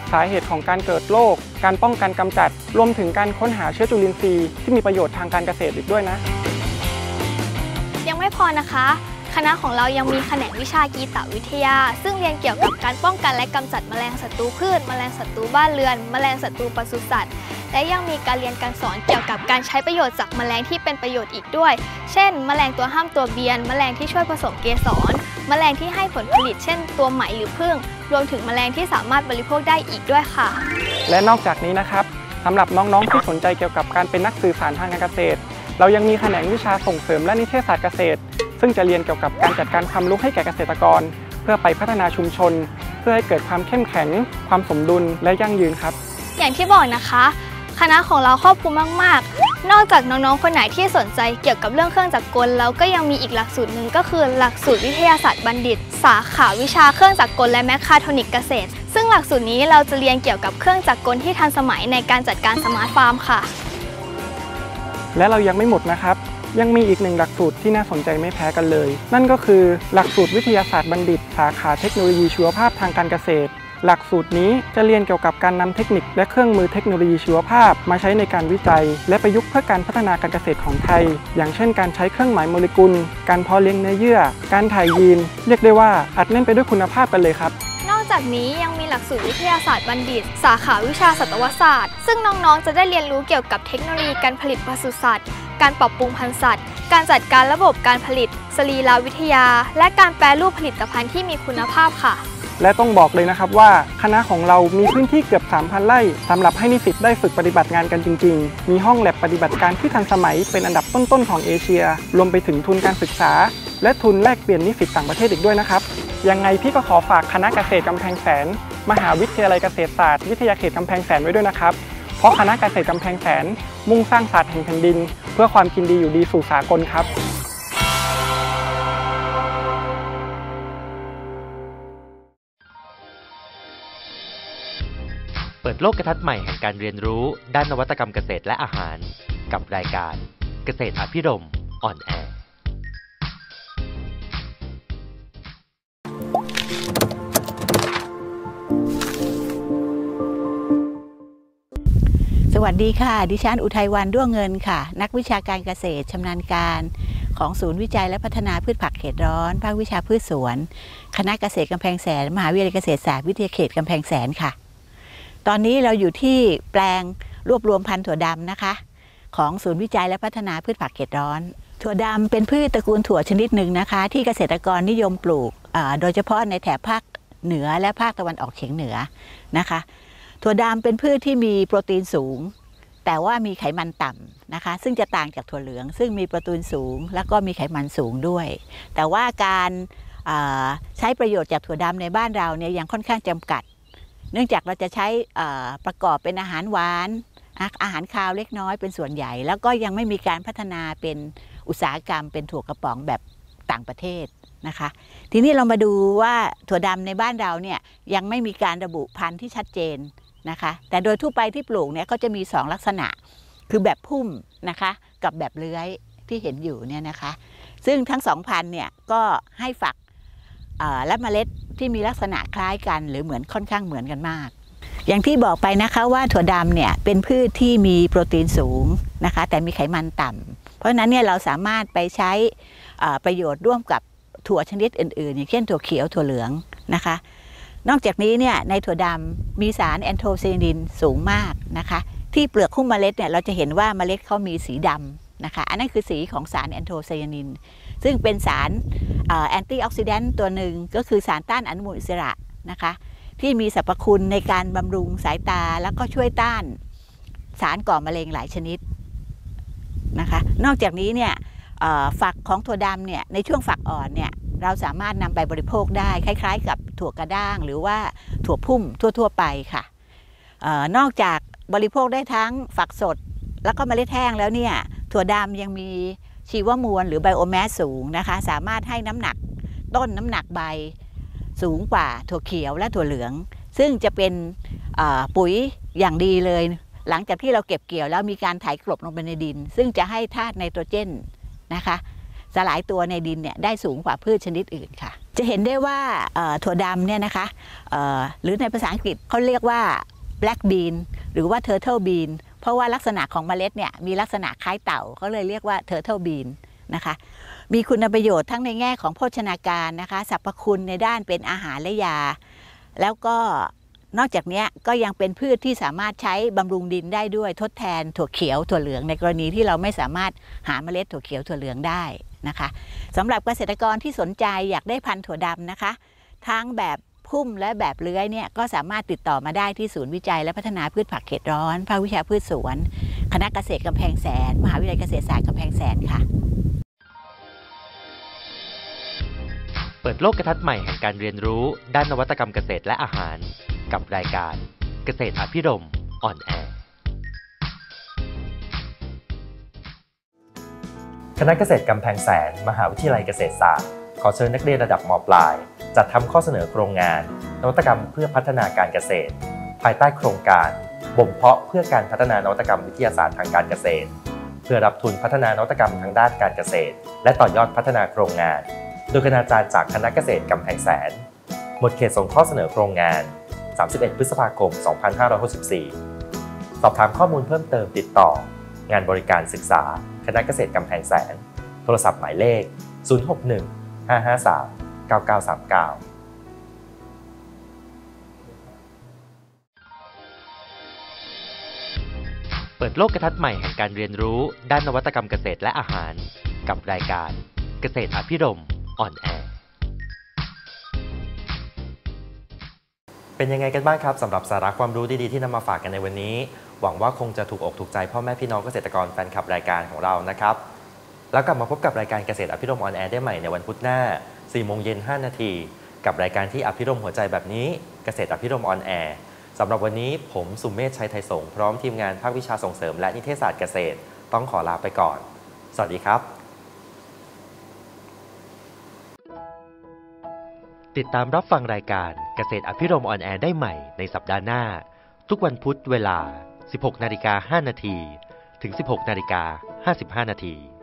สาเหตุของการเกิดโรคการป้องกันกำจัดรวมถึงการค้นหาเชื้อจุลินทรีย์ที่มีประโยชน์ทางการเกษตรอีกด้วยนะยังไม่พอนะคะคณะของเรายังมีแขนงวิชากีตวิทยาซึ่งเรียนเกี่ยวกับการป้องกันและกำจัดแมลงศัตรูพืชแมลงศัตรูบ้านเรือนแมลงศัตรูปศุสัตว์และยังมีการเรียนการสอนเกี่ยวกับการใช้ประโยชน์จากแมลงที่เป็นประโยชน์อีกด้วยเช่นแมลงตัวห้ามตัวเบียนแมลงที่ช่วยผสมเกสรแมลงที่ให้ผลผลิตเช่นตัวไหมหรือผึ้งรวมถึงแมลงที่สามารถบริโภคได้อีกด้วยค่ะและนอกจากนี้นะครับสำหรับน้องๆที่สนใจเกี่ยวกับการเป็นนักสื่อสารทางการเกษตรเรายังมีแขนงวิชาส่งเสริมและนิเทศศาสตร์เกษตรซึ่งจะเรียนเกี่ยวกับการจัดการความรู้ให้แก่เกษตรกรเพื่อไปพัฒนาชุมชนเพื่อให้เกิดความเข้มแข็งความสมดุลและยั่งยืนครับอย่างที่บอกนะคะคณะของเราครอบคลุมมากๆนอกจากน้องๆคนไหนที่สนใจเกี่ยวกับเรื่องเครื่องจักรกลแล้วก็ยังมีอีกหลักสูตรหนึ่งก็คือหลักสูตรวิทยาศาสตร์บัณฑิตสาขาวิชาเครื่องจักรกลและแมคคาทรอนิกเกษตรซึ่งหลักสูตรนี้เราจะเรียนเกี่ยวกับเครื่องจักรกลที่ทันสมัยในการจัดการสมาร์ทฟาร์มค่ะและเรายังไม่หมดนะครับยังมีอีกหนึ่งหลักสูตรที่น่าสนใจไม่แพ้กันเลยนั่นก็คือหลักสูตรวิทยาศาสตร์บัณฑิตสาขาเทคโนโลยีชีวภาพทางการเกษตรหลักสูตรนี้จะเรียนเกี่ยวกับการนำเทคนิคและเครื่องมือเทคโนโลยีชีวภาพมาใช้ในการวิจัยและประยุกต์เพื่อการพัฒนาการเกษตรของไทยอย่างเช่นการใช้เครื่องหมายโมเลกุลการเพาะเลี้ยงเนื้อเยื่อการถ่ายยีนเรียกได้ว่าอัดแน่นไปด้วยคุณภาพกันเลยครับนอกจากนี้ยังมีหลักสูตรวิทยาศาสตร์บัณฑิตสาขาวิชาสัตวศาสตร์ซึ่งน้องๆจะได้เรียนรู้เกี่ยวกับเทคโนโลยีการผลิตปศุสัตว์การปรับปรุงพันธุ์สัตว์การจัดการระบบการผลิตสรีรวิทยาและการแปรรูปผลิตภัณฑ์ที่มีคุณภาพค่ะและต้องบอกเลยนะครับว่าคณะของเรามีพื้นที่เกือบ สามพัน ไร่สำหรับให้นิสิตได้ฝึกปฏิบัติงานกันจริงๆมีห้องแลบปฏิบัติการที่ทันสมัยเป็นอันดับต้นๆของเอเชียรวมไปถึงทุนการศึกษาและทุนแลกเปลี่ยนนิสิตต่างประเทศอีกด้วยนะครับยังไงพี่ก็ขอฝากคณะเกษตรกำแพงแสนมหาวิทยาลัยเกษตรศาสตร์วิทยาเขตกำแพงแสนไว้ด้วยนะครับเพราะคณะเกษตรกำแพงแสนมุ่งสร้างศาสตร์แห่งแผ่นดินเพื่อความกินดีอยู่ดีสู่สากลครับเปิดโลกทัศน์ใหม่แห่งการเรียนรู้ด้านนวัตกรรมเกษตรและอาหารกับรายการเกษตรอภิรมย์ออนแอร์สวัสดีค่ะดิฉันอุทัยวรรณด้วงเงินค่ะนักวิชาการเกษตรชำนาญการของศูนย์วิจัยและพัฒนาพืชผักเขตร้อนภาควิชาพืชสวนคณะเกษตรกำแพงแสนมหาวิทยาลัยเกษตรศาสตร์วิทยาเขตกำแพงแสนค่ะตอนนี้เราอยู่ที่แปลงรวบรวมพันธุ์ถั่วดำนะคะของศูนย์วิจัยและพัฒนาพืชผักเขตร้อนถั่วดำเป็นพืชตระกูลถั่วชนิดหนึ่งนะคะที่เกษตรกรนิยมปลูกโดยเฉพาะในแถบภาคเหนือและภาคตะวันออกเฉียงเหนือนะคะถั่วดำเป็นพืชที่มีโปรตีนสูงแต่ว่ามีไขมันต่ำนะคะซึ่งจะต่างจากถั่วเหลืองซึ่งมีโปรตีนสูงแล้วก็มีไขมันสูงด้วยแต่ว่าการใช้ประโยชน์จากถั่วดำในบ้านเราเนี่ยยังค่อนข้างจำกัดเนื่องจากเราจะใช้ประกอบเป็นอาหารหวานอาหารคาวเล็กน้อยเป็นส่วนใหญ่แล้วก็ยังไม่มีการพัฒนาเป็นอุตสาหกรรมเป็นถั่วกระป๋องแบบต่างประเทศนะคะทีนี้เรามาดูว่าถั่วดำในบ้านเราเนี่ยยังไม่มีการระบุพันธุ์ที่ชัดเจนนะคะแต่โดยทั่วไปที่ปลูกเนี่ยก็จะมีสองลักษณะคือแบบพุ่มนะคะกับแบบเลื้อยที่เห็นอยู่เนี่ยนะคะซึ่งทั้งสองพันธุ์เนี่ยก็ให้ฝักและเมล็ดที่มีลักษณะคล้ายกันหรือเหมือนค่อนข้างเหมือนกันมากอย่างที่บอกไปนะคะว่าถั่วดำเนี่ยเป็นพืชที่มีโปรตีนสูงนะคะแต่มีไขมันต่ำเพราะฉะนั้นเนี่ยเราสามารถไปใช้ประโยชน์ร่วมกับถั่วชนิดอื่นๆอย่างเช่นถั่วเขียวถั่วเหลืองนะคะนอกจากนี้เนี่ยในถั่วดำมีสารแอนโทไซยานินสูงมากนะคะที่เปลือกหุ้มเมล็ดเนี่ยเราจะเห็นว่าเมล็ดเขามีสีดำนะคะอันนั้นคือสีของสารแอนโทไซยานินซึ่งเป็นสารแอนตี้ออกซิแดนต์ตัวหนึ่งก็คือสารต้านอนุมูลอิสระนะคะที่มีสรรพคุณในการบำรุงสายตาแล้วก็ช่วยต้านสารก่อมะเร็งหลายชนิดนะคะนอกจากนี้เนี่ยฝักของถั่วดำเนี่ยในช่วงฝักอ่อนเนี่ยเราสามารถนำไปบริโภคได้คล้ายๆกับถั่วกระด้างหรือว่าถั่วพุ่มทั่วๆไปค่ะนอกจากบริโภคได้ทั้งฝักสดแล้วก็เมล็ดแห้งแล้วเนี่ยถั่วดำยังมีชีวมวลหรือไบโอแมสสูงนะคะสามารถให้น้ำหนักต้นน้ำหนักใบสูงกว่าถั่วเขียวและถั่วเหลืองซึ่งจะเป็นปุ๋ยอย่างดีเลยหลังจากที่เราเก็บเกี่ยวแล้วมีการไถกลบลงไปในดินซึ่งจะให้ธาตุไนโตรเจนนะคะสลายตัวในดินเนี่ยได้สูงกว่าพืชชนิดอื่นค่ะจะเห็นได้ว่าถั่วดำเนี่ยนะคะหรือในภาษาอังกฤษเขาเรียกว่า black bean หรือว่า turtle bean เพราะว่าลักษณะของเมล็ดเนี่ยมีลักษณะคล้ายเต่าเขาเลยเรียกว่า turtle bean นะคะมีคุณประโยชน์ทั้งในแง่ของโภชนาการนะคะสรรพคุณในด้านเป็นอาหารและยาแล้วก็นอกจากนี้ก็ยังเป็นพืชที่สามารถใช้บำรุงดินได้ด้วยทดแทนถั่วเขียวถั่วเหลืองในกรณีที่เราไม่สามารถหาเมล็ดถั่วเขียวถั่วเหลืองได้นะคะสำหรับเกษตรกรที่สนใจอยากได้พันธุ์ถั่วดำนะคะทั้งแบบพุ่มและแบบเลื้อยเนี่ยก็สามารถติดต่อมาได้ที่ศูนย์วิจัยและพัฒนาพืชผักเขตร้อนภาควิชาพืชสวนคณะเกษตรกำแพงแสนมหาวิทยาลัยเกษตรศาสตร์กำแพงแสนค่ะเปิดโลกทัศน์ใหม่แห่งการเรียนรู้ด้านนวัตกรรมเกษตรและอาหารกับรายการเกษตรอภิรมย์ออนแอร์คณะเกษตรกำแพงแสนมหาวิทยาลัยเกษตรศาสตร์ขอเชิญนักเรียนระดับม.ปลายจัดทำข้อเสนอโครงงานนวัตกรรมเพื่อพัฒนาการเกษตรภายใต้โครงการบ่มเพาะเพื่อการพัฒนานวัตกรรมวิทยาศาสตร์ทางการเกษตรเพื่อรับทุนพัฒนานวัตกรรมทางด้านการเกษตรและต่อยอดพัฒนาโครงงานโดยคณาจารย์จากคณะเกษตรกำแพงแสนหมดเขตส่งข้อเสนอโครงงานสามสิบเอ็ดพฤษภาคมสองพันห้าร้อยหกสิบสี่สอบถามข้อมูลเพิ่มเติมติดต่องานบริการศึกษาคณะเกษตรกำแพงแสนโทรศัพท์หมายเลขศูนย์ หก หนึ่ง ห้า ห้า สาม เก้า เก้า สาม เก้าเปิดโลกทัศน์ใหม่แห่งการเรียนรู้ด้านนวัตกรรมเกษตรและอาหารกับรายการเกษตรอภิรมย์ออนแอร์เป็นยังไงกันบ้างครับสำหรับสาระความรู้ดีๆที่นำมาฝากกันในวันนี้หวังว่าคงจะถูกอกถูกใจพ่อแม่พี่น้องเกษตรกรแฟนคลับรายการของเรานะครับแล้วกลับมาพบกับรายการเกษตรอภิรมย์ออนแอร์ได้ใหม่ในวันพุธหน้า สี่โมงเย็นห้านาทีกับรายการที่อภิรมย์หัวใจแบบนี้เกษตรอภิรมย์ออนแอร์สำหรับวันนี้ผมสุมเมธชัยไทยสงฆ์พร้อมทีมงานภาควิชาส่งเสริมและนิเทศศาสตร์เกษตรต้องขอลาไปก่อนสวัสดีครับติดตามรับฟังรายการเกษตรอภิรมย์ออนแอร์ได้ใหม่ในสัปดาห์หน้าทุกวันพุธเวลา สิบหกนาฬิกาห้านาที ถึง สิบหกนาฬิกาห้าสิบห้านาที